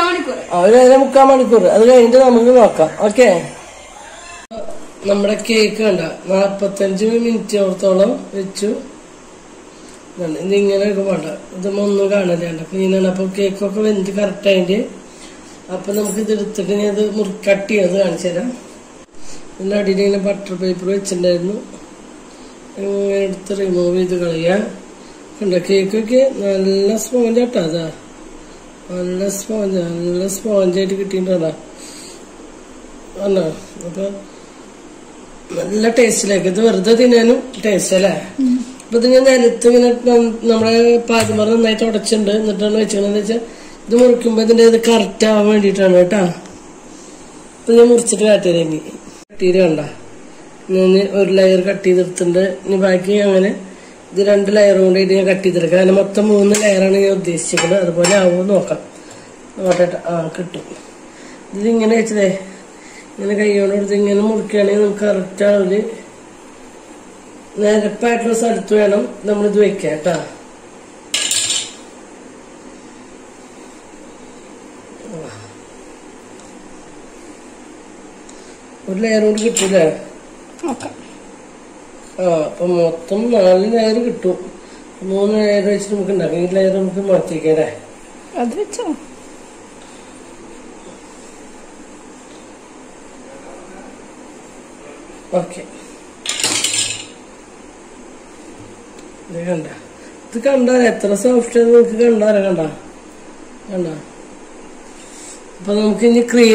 ഒരു അര മുക്കാൽ മണിക്കൂർ അത് കഴിഞ്ഞിട്ട് നമുക്ക് നോക്കാം. ഓക്കെ, നമ്മുടെ കേക്ക് കണ്ട നാപ്പത്തഞ്ച് മിനിറ്റോളത്തോളം വെച്ചു. ഇതിങ്ങനെ ഒക്കെ വേണ്ട, ഇതൊന്നും ഒന്നും കാണില്ല, ക്ലീനാണ്. അപ്പൊ കേക്കൊക്കെ വെന്ത് കറക്റ്റ് ആയിട്ട്. അപ്പൊ നമുക്ക് ഇത് എടുത്തിട്ട് ഞാൻ അത് മുറി കട്ട് ചെയ്ത് കാണിച്ചു തരാം. ഇതിന്റെ അടിയിൽ ഇങ്ങനെ ബട്ടർ പേപ്പർ വെച്ചിട്ടുണ്ടായിരുന്നു, ഇങ്ങനെ എടുത്ത് റിമൂവ് ചെയ്ത് കളയാ. കണ്ട കേക്കൊക്കെ നല്ല സ്പോഞ്ച് ആട്ടോ, അതാ നല്ല സ്പോഞ്ച് നല്ല സ്പോഞ്ചായിട്ട് കിട്ടിയിട്ടുണ്ടാ അല്ല. അപ്പൊ നല്ല ടേസ്റ്റിലേക്ക് ഇത് വെറുതെ തിന്നാനും ടേസ്റ്റ് അല്ലേ. അപ്പൊ ഇത് ഞാൻ നിലത്ത് ഇങ്ങനെ നമ്മളെ പാചകം നന്നായിട്ട് ഉടച്ചിട്ടുണ്ട്. എന്നിട്ടാണ് വെച്ചിരിക്കണെന്ന് വെച്ചാൽ ഇത് മുറിക്കുമ്പോ ഇതിന്റെ ഇത് കറക്റ്റ് ആവാൻ വേണ്ടിയിട്ടാണ് കേട്ടാ. അപ്പൊ ഞാൻ മുറിച്ചിട്ട് കാട്ടിയത് ഇനി കട്ടീര് കണ്ട ഞാൻ ഒരു ലെയർ കട്ട് ചെയ്തെടുത്തിട്ടുണ്ട്. ഇനി ബാക്കി അങ്ങനെ ഇത് രണ്ട് ലെയർ കൊണ്ടായിട്ട് ഞാൻ കട്ട് ചെയ്തെടുക്കാം. അങ്ങനെ മൊത്തം മൂന്ന് ലെയറാണ് ഞാൻ ഉദ്ദേശിച്ചിരിക്കുന്നത്. അതുപോലെ ആവുമോ നോക്കാം. നോക്കട്ടെ, ആ കിട്ടും. ഇതിങ്ങനെ വെച്ചതേ ഇങ്ങനെ കൈയോട് കൊടുത്ത് ഇങ്ങനെ മുറിക്കുകയാണെങ്കിൽ നമുക്ക് കറക്റ്റ് ആവില്ല. നിരപ്പായിട്ടുള്ള സ്ഥലത്ത് വേണം നമ്മളിത് വെക്കാം കേട്ടാ. ഒരു ലെയർ കൊണ്ട് കിട്ടൂലേ? ആ, അപ്പൊ മൊത്തം നാല് ലെയർ കിട്ടും. മൂന്ന് ലെയർ വെച്ചിട്ട് നമുക്ക് ഉണ്ടാക്കാം. ഈ ലെയർ നമുക്ക് മാറ്റിക്കല്ലേ, അത് വെച്ചോ. ഓക്കെ, ഇത് കണ്ട ഇത് കണ്ടാ എത്ര സോഫ്റ്റ് നിങ്ങൾക്ക് കണ്ടാലോ. കണ്ട കണ്ട അപ്പൊ നമുക്ക് ഇനി ക്രീം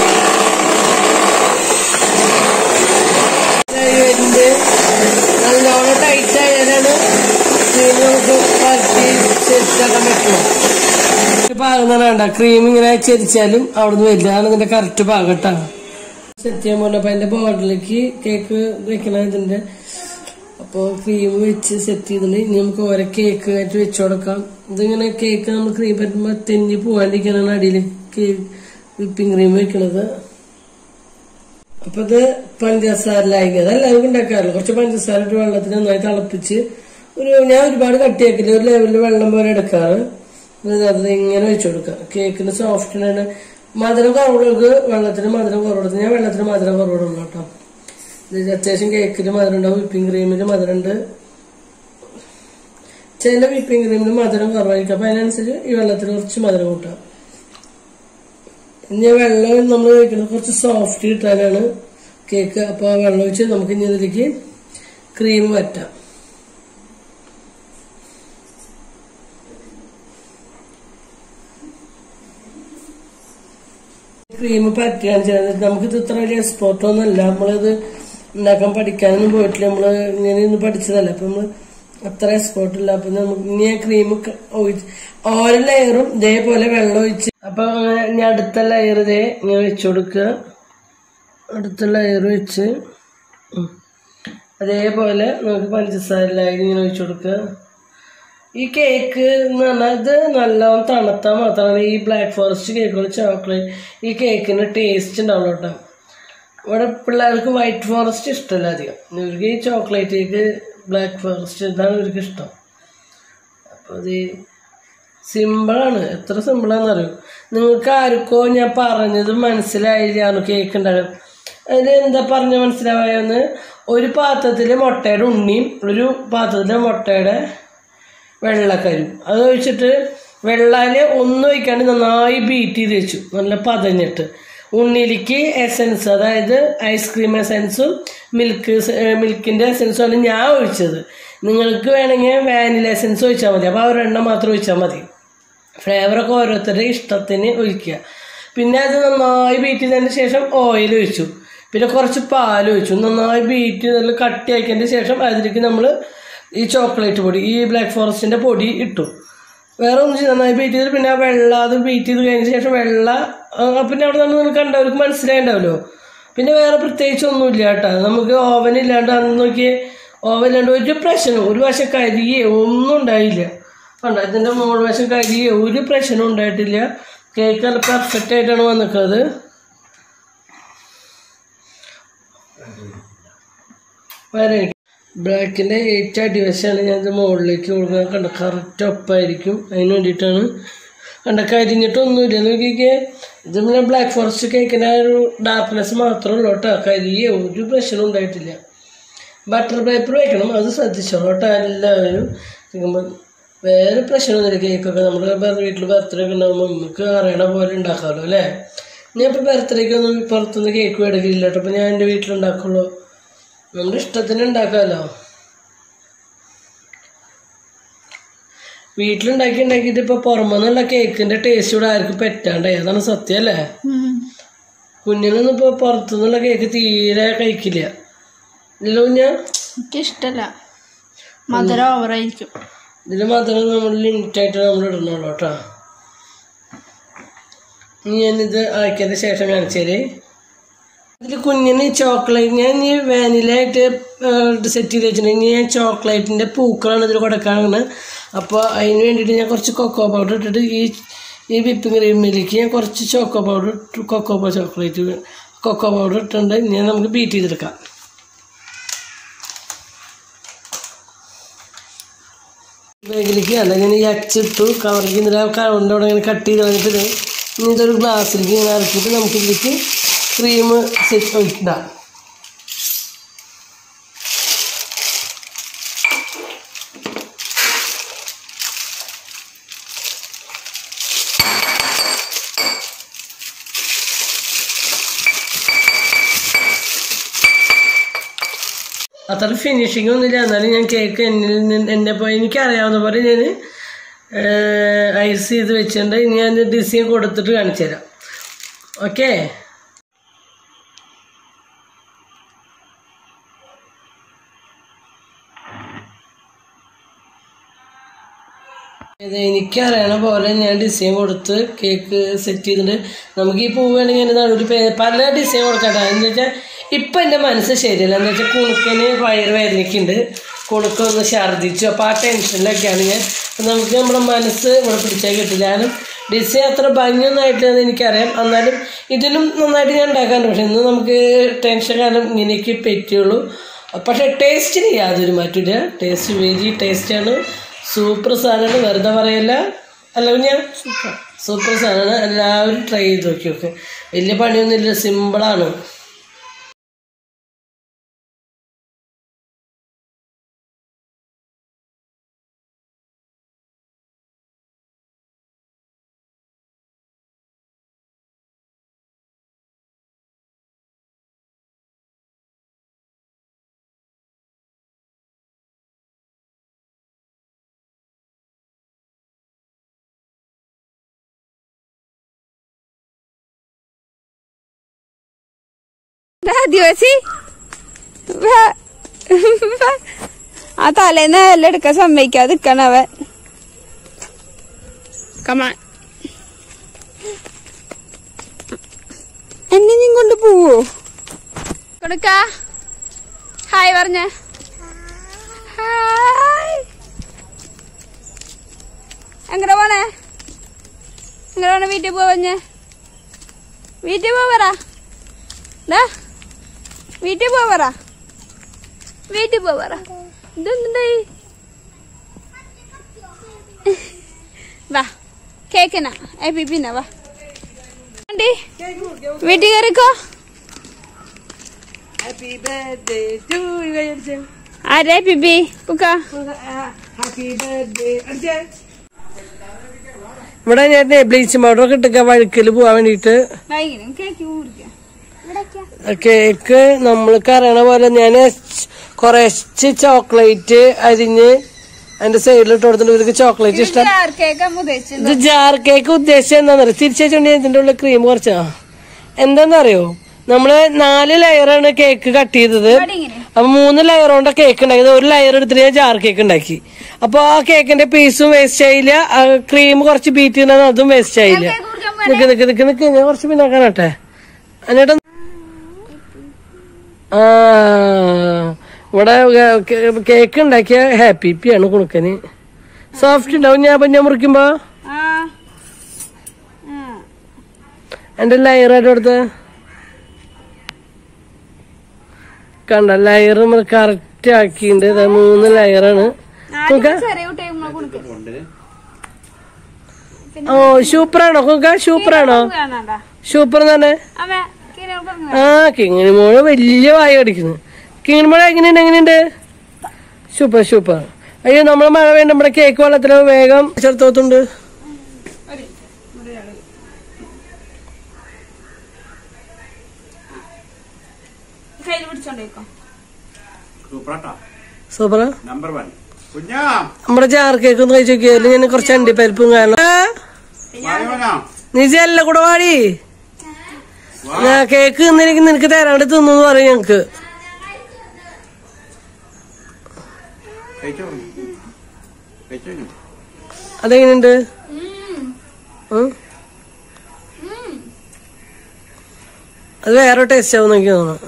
നല്ലോണം ടൈറ്റ് ആയാലാണ് ക്രീം നമുക്ക് പരത്തി ചെരിച്ചാക്കാൻ പറ്റുള്ളൂ. പാകം തന്നെ വേണ്ട, ക്രീം ഇങ്ങനെ ചെരിച്ചാലും അവിടുന്ന് വരില്ല. അതാണ് ഇതിന്റെ കറക്റ്റ് പാകട്ടാണ്. സെറ്റ് ചെയ്യാൻ പോകുന്നത്. അപ്പൊ അതിന്റെ ബോർഡിലേക്ക് കേക്ക് വെക്കണ ഇതിന്റെ. അപ്പൊ ക്രീം വെച്ച് സെറ്റ് ചെയ്തിട്ടുണ്ട്. ഇനി നമുക്ക് ഓരോ കേക്ക് ആയിട്ട് വെച്ചു കൊടുക്കാം. ഇതിങ്ങനെ കേക്ക് നമ്മൾ ക്രീം പറ്റുമ്പോ തെന്നി പോവാണ്ടിരിക്കാനാണ് അടിയിൽ വിപ്പിംഗ് ക്രീം വെക്കണത്. അപ്പൊ ഇത് പഞ്ചസാര ലായനി അതെല്ലാവർക്കും ഉണ്ടാക്കാറില്ല. കുറച്ച് പഞ്ചസാര ഇട്ട് വെള്ളത്തിൽ നന്നായി തിളപ്പിച്ച് ഒരു ഞാൻ ഒരുപാട് കട്ടിയാക്കില്ല, ഒരു ലെവലിൽ വെള്ളം പോലെ എടുക്കാറ്. അത് ഇങ്ങനെ വെച്ചു കൊടുക്കാം. കേക്കിന് സോഫ്റ്റിനാണ്. മധുരം കുറവുള്ളവർക്ക് വെള്ളത്തിന് മധുരം കുറവെടുത്ത് ഞാൻ വെള്ളത്തിന് മധുരം കുറവുള്ളൂ കേട്ടോ. അത്യാവശ്യം കേക്കിന് മധുരം ഉണ്ടാവും, വിപ്പിംഗ് ക്രീമിന് മധുരം ഉണ്ട്. ചില വിപ്പിംഗ് ക്രീമിന് മധുരം കുറവായിരിക്കും. അപ്പൊ അതിനനുസരിച്ച് ഈ വെള്ളത്തിന് കുറച്ച് മധുരം കൂട്ടാം. ഇനി വെള്ളം നമ്മൾ കഴിക്കുന്നത് കുറച്ച് സോഫ്റ്റ് കിട്ടാനാണ് കേക്ക്. അപ്പൊ ആ വെള്ളം ഒഴിച്ച് നമുക്ക് ഇനി ഇതിലേക്ക് ക്രീം വറ്റാം. ക്രീം പറ്റുകയാണ് ചെയ്യുന്നത്. നമുക്കിത് ഇത്ര വലിയ എക്സ്പോർട്ടൊന്നുമല്ല, നമ്മളിത് ഉണ്ടാക്കാൻ പഠിക്കാനൊന്നും പോയിട്ടില്ല. നമ്മള് ഇങ്ങനെ ഇന്ന് പഠിച്ചതല്ല. അപ്പൊ നമ്മള് അത്ര എക്സ്പോർട്ട് ഇല്ല. അപ്പൊ നമുക്ക് ഇനി ക്രീം ഒഴിച്ച് ഓരോ ലെയറും ഇതേപോലെ വെള്ളം ഒഴിച്ച് അപ്പൊ ഇനി അടുത്ത ലെയർ ഇതേ ഇങ്ങനെ വെച്ചു കൊടുക്കുക. അടുത്ത ലെയർ വെച്ച് അതേപോലെ നമുക്ക് പഞ്ചസാര ലെയർ ഇങ്ങനെ വെച്ചു കൊടുക്കുക. ഈ കേക്ക് എന്ന് പറഞ്ഞാൽ ഇത് നല്ലോണം തണുത്താൽ മാത്രമാണ് ഈ ബ്ലാക്ക് ഫോറസ്റ്റ് കേക്കുകൾ ചോക്ലേറ്റ് ഈ കേക്കിന് ടേസ്റ്റ് ഉണ്ടാവുള്ളൂ കേട്ടോ. ഇവിടെ പിള്ളേർക്ക് വൈറ്റ് ഫോറസ്റ്റ് ഇഷ്ടമല്ല അധികം. ഇവർക്ക് ഈ ചോക്ലേറ്റ് കേക്ക് ബ്ലാക്ക് ഫോറസ്റ്റ് ഇതാണ് ഇവർക്ക് ഇഷ്ടം. അപ്പോൾ ഇത് സിമ്പിളാണ്. എത്ര സിമ്പിളാണെന്ന് അറിയും. നിങ്ങൾക്ക് ആർക്കോ ഞാൻ പറഞ്ഞത് മനസ്സിലായില്ലാന്ന് കേക്ക് ഉണ്ടാകാൻ. അതിൽ എന്താ പറഞ്ഞ മനസ്സിലാവായെന്ന്, ഒരു പാത്രത്തിൽ മുട്ടയുടെ ഉണ്ണിയും ഒരു പാത്രത്തിലെ മുട്ടയുടെ വെള്ളക്കരും അത് ഒഴിച്ചിട്ട് വെള്ളാല് ഒന്നും ഒഴിക്കാണ്ട് നന്നായി ബീറ്റ് ചെയ്ത് വെച്ചു, നല്ല പതഞ്ഞിട്ട്. ഉണ്ണിയിലേക്ക് എസെൻസ്, അതായത് ഐസ്ക്രീം എസെൻസും മിൽക്ക് മിൽക്കിൻ്റെ എസെൻസുമാണ് ഞാൻ ഒഴിച്ചത്. നിങ്ങൾക്ക് വേണമെങ്കിൽ വാനില എസെൻസ് ഒഴിച്ചാൽ മതി. അപ്പോൾ ആ ഒരെണ്ണം മാത്രം ഒഴിച്ചാൽ മതി. ഫ്ലേവറൊക്കെ ഓരോരുത്തരുടെ ഇഷ്ടത്തിന് ഒഴിക്കുക. പിന്നെ അത് നന്നായി ബീറ്റ് ചെയ്തതിന് ശേഷം ഓയിൽ ഒഴിച്ചു. പിന്നെ കുറച്ച് പാൽ ഒഴിച്ചു. നന്നായി ബീറ്റ് നല്ല കട്ടിയാക്കിയതിന് ശേഷം അതിലേക്ക് നമ്മൾ ഈ ചോക്ലേറ്റ് പൊടി, ഈ ബ്ലാക്ക് ഫോറസ്റ്റിൻ്റെ പൊടി ഇട്ടു. വേറെ ഒന്നും ചെയ്ത് നന്നായി ബീറ്റ് ചെയ്തിട്ട് പിന്നെ ആ വെള്ളം അത് ബീറ്റ് ചെയ്ത് കഴിഞ്ഞ ശേഷം വെള്ള പിന്നെ അവിടെ നമ്മൾ കണ്ടവർക്ക് മനസ്സിലായിണ്ടാവല്ലോ. പിന്നെ വേറെ പ്രത്യേകിച്ച് ഒന്നുമില്ല കേട്ടോ. നമുക്ക് ഓവൻ ഇല്ലാണ്ട് അന്ന് നോക്കി ഓവൻ ഇല്ലാണ്ട് ഒരു പ്രശ്നം, ഒരു വശം കരിയേ ഒന്നും ഉണ്ടായില്ല. കണ്ടോ, ഇതിൻ്റെ മുകൾ വശം കരിയേ ഒരു പ്രശ്നം ഉണ്ടായിട്ടില്ല. കേക്ക് നല്ല പെർഫെക്റ്റ് ആയിട്ടാണ് വന്നിക്കുന്നത്. വേറെ ബ്ലാക്കിൻ്റെ ഏറ്റവും അടിവശമാണ് ഞാനിത് മുകളിലേക്ക് കൊടുക്കുന്നത്. കണ്ട കറക്റ്റ് ഒപ്പായിരിക്കും. അതിന് വേണ്ടിയിട്ടാണ്. കണ്ട കരിഞ്ഞിട്ടൊന്നുമില്ല നോക്കിക്കേ. ഇത് പിന്നെ ബ്ലാക്ക് ഫോറസ്റ്റ് കേക്കിൻ്റെ ഒരു ഡാർക്ക്നെസ് മാത്രമേ ഉള്ളൂ കേട്ടോ. കരിയെ ഒരു പ്രശ്നം ഉണ്ടായിട്ടില്ല. ബട്ടർ പേപ്പർ വയ്ക്കണം, അത് ശ്രദ്ധിച്ചോളൂ കേട്ടോ എല്ലാവരും. വേറെ പ്രശ്നമൊന്നുമില്ല. കേക്കൊക്കെ നമ്മൾ വീട്ടിൽ ബർത്ത്ഡേ ഒക്കെ ഉണ്ടാകുമ്പോൾ നമുക്ക് അറിയണ പോലെ ഉണ്ടാക്കാമല്ലോ അല്ലേ. ഞാൻ ഇപ്പോൾ ബർത്ത്ഡേക്ക് ഒന്നും പുറത്തുനിന്ന് കേക്ക് മേടിക്കില്ല കേട്ടോ. അപ്പോൾ ഞാൻ എൻ്റെ വീട്ടിലുണ്ടാക്കുള്ളൂ. നമ്മുടെ ഇഷ്ടത്തിന് ഉണ്ടാക്കാമല്ലോ. വീട്ടിലുണ്ടാക്കി ഉണ്ടാക്കിയിട്ട് ഇപ്പോൾ പുറമെന്നുള്ള കേക്കിൻ്റെ ടേസ്റ്റ് ഇവിടെ ആർക്കും പറ്റാണ്ടായി. അതാണ് സത്യം അല്ലേ. കുഞ്ഞിനൊന്നും ഇപ്പോൾ പുറത്തുനിന്നുള്ള കേക്ക് തീരെ കഴിക്കില്ല ഇല്ല കുഞ്ഞ. എനിക്കിഷ്ടല്ല, മധുരം ഓവറായിരിക്കും. ഇതിൽ മധുരം നമ്മൾ ലിമിറ്റായിട്ട് നമ്മൾ ഇടണുള്ളൂ കേട്ടോ. ഇനി ഞാനിത് ആക്കിയതിന് ശേഷം കാണിച്ചേര്. ഇതിൽ കുഞ്ഞിന് ചോക്ലേറ്റ് ഞാൻ ഈ വാനിലയായിട്ട് സെറ്റ് ചെയ്ത് വെച്ചിട്ടുണ്ടെങ്കിൽ ഞാൻ ചോക്ലേറ്റിൻ്റെ പൂക്കളാണ് ഇതിൽ കൊടുക്കാനാണ്. അപ്പോൾ അതിന് വേണ്ടിയിട്ട് ഞാൻ കുറച്ച് കൊക്കോ പൗഡർ ഇട്ടിട്ട് ഈ ഈ വിപ്പിംഗ് ക്രീമിലേക്ക് ഞാൻ കുറച്ച് choco powder cocoa chocolate cocoa powder ഇട്ടിട്ടുണ്ട്. ഇനി നമുക്ക് ബീറ്റ് ചെയ്തെടുക്കാം. ബാഗിലേക്ക് അല്ല ഞാൻ ഈ അച്ചിട്ടു കവറിലേക്ക് ഇന്നലെ കവറിൻ്റെ ഇങ്ങനെ കട്ട് ചെയ്ത് കളഞ്ഞിട്ട് ഇനി ഇതൊരു ഗ്ലാസ്സിലേക്ക് ഇങ്ങനെ ഇറക്കിയിട്ട് നമുക്ക് ഇതിലേക്ക് ക്രീം സെറ്റ് ഒഴിക്കാം. അത്ര ഫിനിഷിംഗ് ഒന്നുമില്ല. എന്നാലും ഞാൻ കേക്ക് എന്നിൽ നിന്ന് എന്നെ പോലെ എനിക്കറിയാവുന്ന പോലെ ഞാൻ ഐസ് ചെയ്ത് വെച്ചിട്ടുണ്ട്. ഇനി ഞാൻ ഡിസൈൻ കൊടുത്തിട്ട് കാണിച്ചു തരാം. ഓക്കെ. ഇത് എനിക്കറിയണ പോലെ ഞാൻ ഡിസൈൻ കൊടുത്ത് കേക്ക് സെറ്റ് ചെയ്തിട്ട് നമുക്ക് ഈ പൂ വേണമെങ്കിൽ എൻ്റെ നടുവിൽ പല ഡിസൈൻ കൊടുക്കട്ടെ. എന്ന് വെച്ചാൽ ഇപ്പം എൻ്റെ മനസ്സ് ശരിയല്ല. എന്താ വെച്ചാൽ കുണുക്കന് വയറ് വേദനയ്ക്കുണ്ട്, കുണുക്കൊന്ന് ഛർദ്ദിച്ചു. അപ്പോൾ ആ ടെൻഷനിലൊക്കെയാണ് ഞാൻ. അപ്പം നമുക്ക് നമ്മുടെ മനസ്സ് ഇവിടെ പിടിച്ചാൽ കിട്ടില്ല. കാരണം ഡിസൈൻ അത്ര ഭംഗിയൊന്നും ആയിട്ടില്ലെന്ന് എനിക്കറിയാം. എന്നാലും ഇതിനും നന്നായിട്ട് ഞാൻ ഉണ്ടാക്കാറുണ്ട്. പക്ഷെ ഇന്ന് നമുക്ക് ടെൻഷൻ കാരണം ഇങ്ങനെയൊക്കെ പറ്റുള്ളൂ. പക്ഷേ ടേസ്റ്റിന് യാതൊരു മാറ്റില്ല. ടേസ്റ്റ് വെരി ടേസ്റ്റാണ്. സൂപ്പർ സാധനമാണ്, വെറുതെ പറയല്ല. അല്ല ഞാൻ സൂപ്പർ സാധനമാണ്. എല്ലാവരും ട്രൈ ചെയ്ത് നോക്കി നോക്കെ. വലിയ പണിയൊന്നുമില്ല, സിമ്പിളാണ്. ദിവസി ആ തലേന്ന് എല്ലാം എടുക്കാൻ സമ്മതിക്കാതെ നിക്കണവൻ. കമാൻ എന്നെ നീ കൊണ്ട് പോവോ? കൊടുക്ക ഹായ് പറഞ്ഞ ഹായ്. എങ്ങനെ പോണേ? എങ്ങനെ പോണേ? വീട്ടിൽ പോവഞ്ഞേ? വീട്ടിൽ പോവറാ. വീട്ടിൽ പോവറാ. വീട്ടിൽ പോവറാ. ഇതെന്തായി? വാ കേക്കനാ ഏ പിപ്പിന്നാ. വാ വീട്ടിൽ കയറിക്കോ. ആരേ പിപ്പി പുക്ക. ഇവിടെ ഞാൻ ബ്ലീച്ചിങ് പൗഡറൊക്കെ ഇട്ടൊക്കെ വഴുക്കല് പോവാൻ വേണ്ടിട്ട് കേക്ക് നമ്മൾക്ക് അറിയണ പോലെ ഞാൻ കുറച്ച് ചോക്ലേറ്റ് അരിഞ്ഞ് അതിന്റെ സൈഡിലിട്ട് കൊടുത്തിട്ട് ഇവർക്ക് ചോക്ലേറ്റ് ഇഷ്ടം. ഇത് ജാർ കേക്ക് ഉദ്ദേശിച്ചത് എന്താണെന്നറിയോ? തിരിച്ചുകൊണ്ട് ഇതിന്റെ ഉള്ളിൽ ക്രീം കുറച്ചാ. എന്താന്നറിയോ, നമ്മള് നാല് ലെയറാണ് കേക്ക് കട്ട് ചെയ്തത്. അപ്പൊ മൂന്ന് ലെയർ കൊണ്ട് കേക്ക് ഉണ്ടാക്കിയത്. ഒരു ലെയർ എടുത്തിട്ട് ഞാൻ ജാർ കേക്ക് ഉണ്ടാക്കി. അപ്പൊ ആ കേക്കിന്റെ പീസും വേസ്റ്റ് ആയില്ല, ക്രീം കുറച്ച് ബീറ്റ് ചെയ്യുന്നത് അതും വേസ്റ്റ് ആയില്ല. നിക്ക് നിക്ക് നിക്ക് നിക്ക് ഞാൻ കുറച്ച് പിന്നാക്കാനട്ടെ. എന്നിട്ട് ആ ഇവിടെ കേക്ക് ഉണ്ടാക്കിയ ഹാപ്പി പിയാണ് കുണുക്കന്. സോഫ്റ്റ് ഉണ്ടാവും ഞാൻ ഞാൻ മുറിക്കുമ്പോ. എന്റെ ലെയറായിട്ട് കൊടുത്ത് കണ്ട ലെയർ കറക്റ്റ് ആക്കിണ്ട്. മൂന്ന് ലെയറാണ്. ഓ സൂപ്പറാണോ കുക്ക? സൂപ്പറാണോ? സൂപ്പർ തന്നെ. ആ കിങ്ങിണി മോള് വലിയ വായ കടിക്കുന്നു. കിങ്ങിണി മോള് എങ്ങനെയുണ്ട്? എങ്ങനെയുണ്ട്? Super super. അയ്യോ നമ്മള് മഴ വേണ്ട, നമ്മുടെ കേക്ക് വെള്ളത്തില് വേഗം ചേർത്തോത്തുണ്ട്. സൂപ്പറാ. നമ്മുടെ ജാർ കേക്ക് ഒന്ന് കഴിച്ചു നോക്കിയാല് ഞാൻ കുറച്ച് അണ്ടിപ്പരിപ്പും കാരണം നീ ചെല്ല കൂടെ വാടി. കേക്ക് തിന്നിരിക്കും, നിനക്ക് തരാണ്ട് തിന്നു പറയും ഞങ്ങക്ക്. അതെങ്ങനെയുണ്ട്? അത് വേറെ ടേസ്റ്റ് ആവും എനിക്ക് തോന്നുന്നു.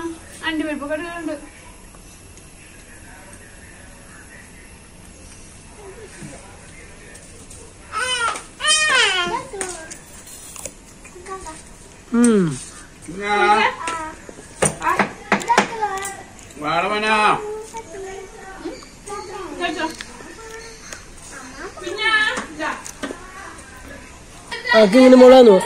ഇങ്ങനെ മോളാന്നു.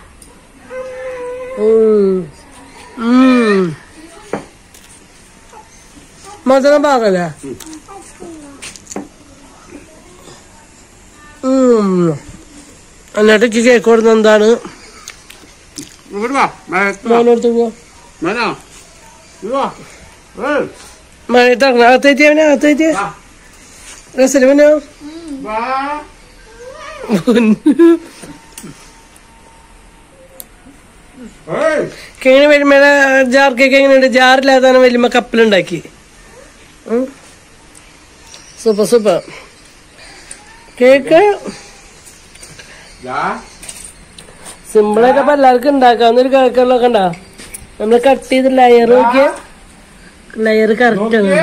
മധുരം പാകല്ലേ? എന്നിട്ട് കേക്ക് കൊടുക്കുന്ന എന്താണ് മോനോടുത്ത് പോവാ? മഴയത്ത് ഇറങ്ങണം. അകത്തേറ്റി അവനെ അകത്തേറ്റി രസലവനോ എങ്ങനെ വരുമ്പോ ജാർ കേക്ക് എങ്ങനെയുണ്ട്? ജാറില്ലാതാണ് വലിയ കപ്പലുണ്ടാക്കി. Super super cake. സിമ്പിളൊക്കെ ഇപ്പൊ എല്ലാവർക്കും ഉണ്ടാക്കാവുന്നൊരു കേക്കുകളൊക്കെ ഉണ്ടാ. നമ്മള് കട്ട് ചെയ്ത് ലെയർ നോക്കിയ ലെയർ കറക്റ്റ് ആണ്.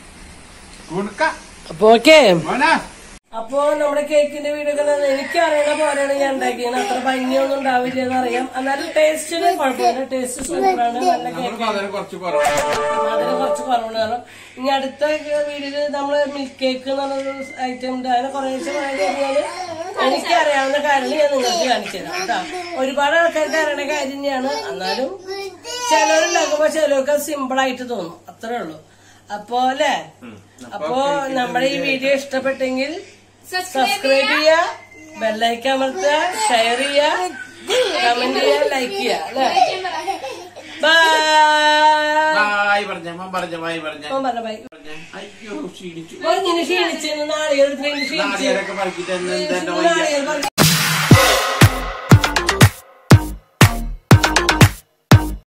അപ്പൊ ഓക്കെ. അപ്പൊ നമ്മുടെ കേക്കിന്റെ വീഡിയോ ഒക്കെ എനിക്ക് അറിയണ പോലെയാണ് ഞാൻ ഉണ്ടാക്കിയത്. അത്ര ഭംഗിയൊന്നും ഉണ്ടാവില്ല എന്നറിയാം, എന്നാലും ടേസ്റ്റിന് കുഴപ്പമില്ല. ടേസ്റ്റ് സൂപ്പറാണ്. നല്ല കേക്ക്. അതിന് കുറച്ച് കുറവുണ്ട്. കാരണം ഇനി അടുത്ത വീഡിയോയില് നമ്മള് മിൽക്ക് കേക്ക് എന്ന് പറഞ്ഞൊരു ഐറ്റം ഉണ്ട്. അതിനെ കുറേശ്ശെ പറഞ്ഞു കഴിഞ്ഞാല് എനിക്ക് അറിയാവുന്ന കാര്യം ഞാൻ നിങ്ങൾക്ക് കാണിച്ചു തരാം കേട്ടോ. ഒരുപാട് ആൾക്കാർക്ക് അറിയണ കാര്യം തന്നെയാണ്. എന്നാലും ചിലരുണ്ടാക്കുമ്പോ ചിലർക്ക് സിമ്പിൾ ആയിട്ട് തോന്നും, അത്രേ ഉള്ളൂ. അപ്പൊ അല്ലേ? അപ്പൊ നമ്മുടെ ഈ വീഡിയോ ഇഷ്ടപ്പെട്ടെങ്കിൽ സബ്സ്ക്രൈബ് ചെയ്യുക, ബെല്ലൈക്കൻ അമർത്തുക, ഷെയർ ചെയ്യുക, കമന്റ് ചെയ്യുക, ലൈക്ക് ചെയ്യുക. അല്ലേ? ബൈ. ക്ഷീണിച്ചു നാളെ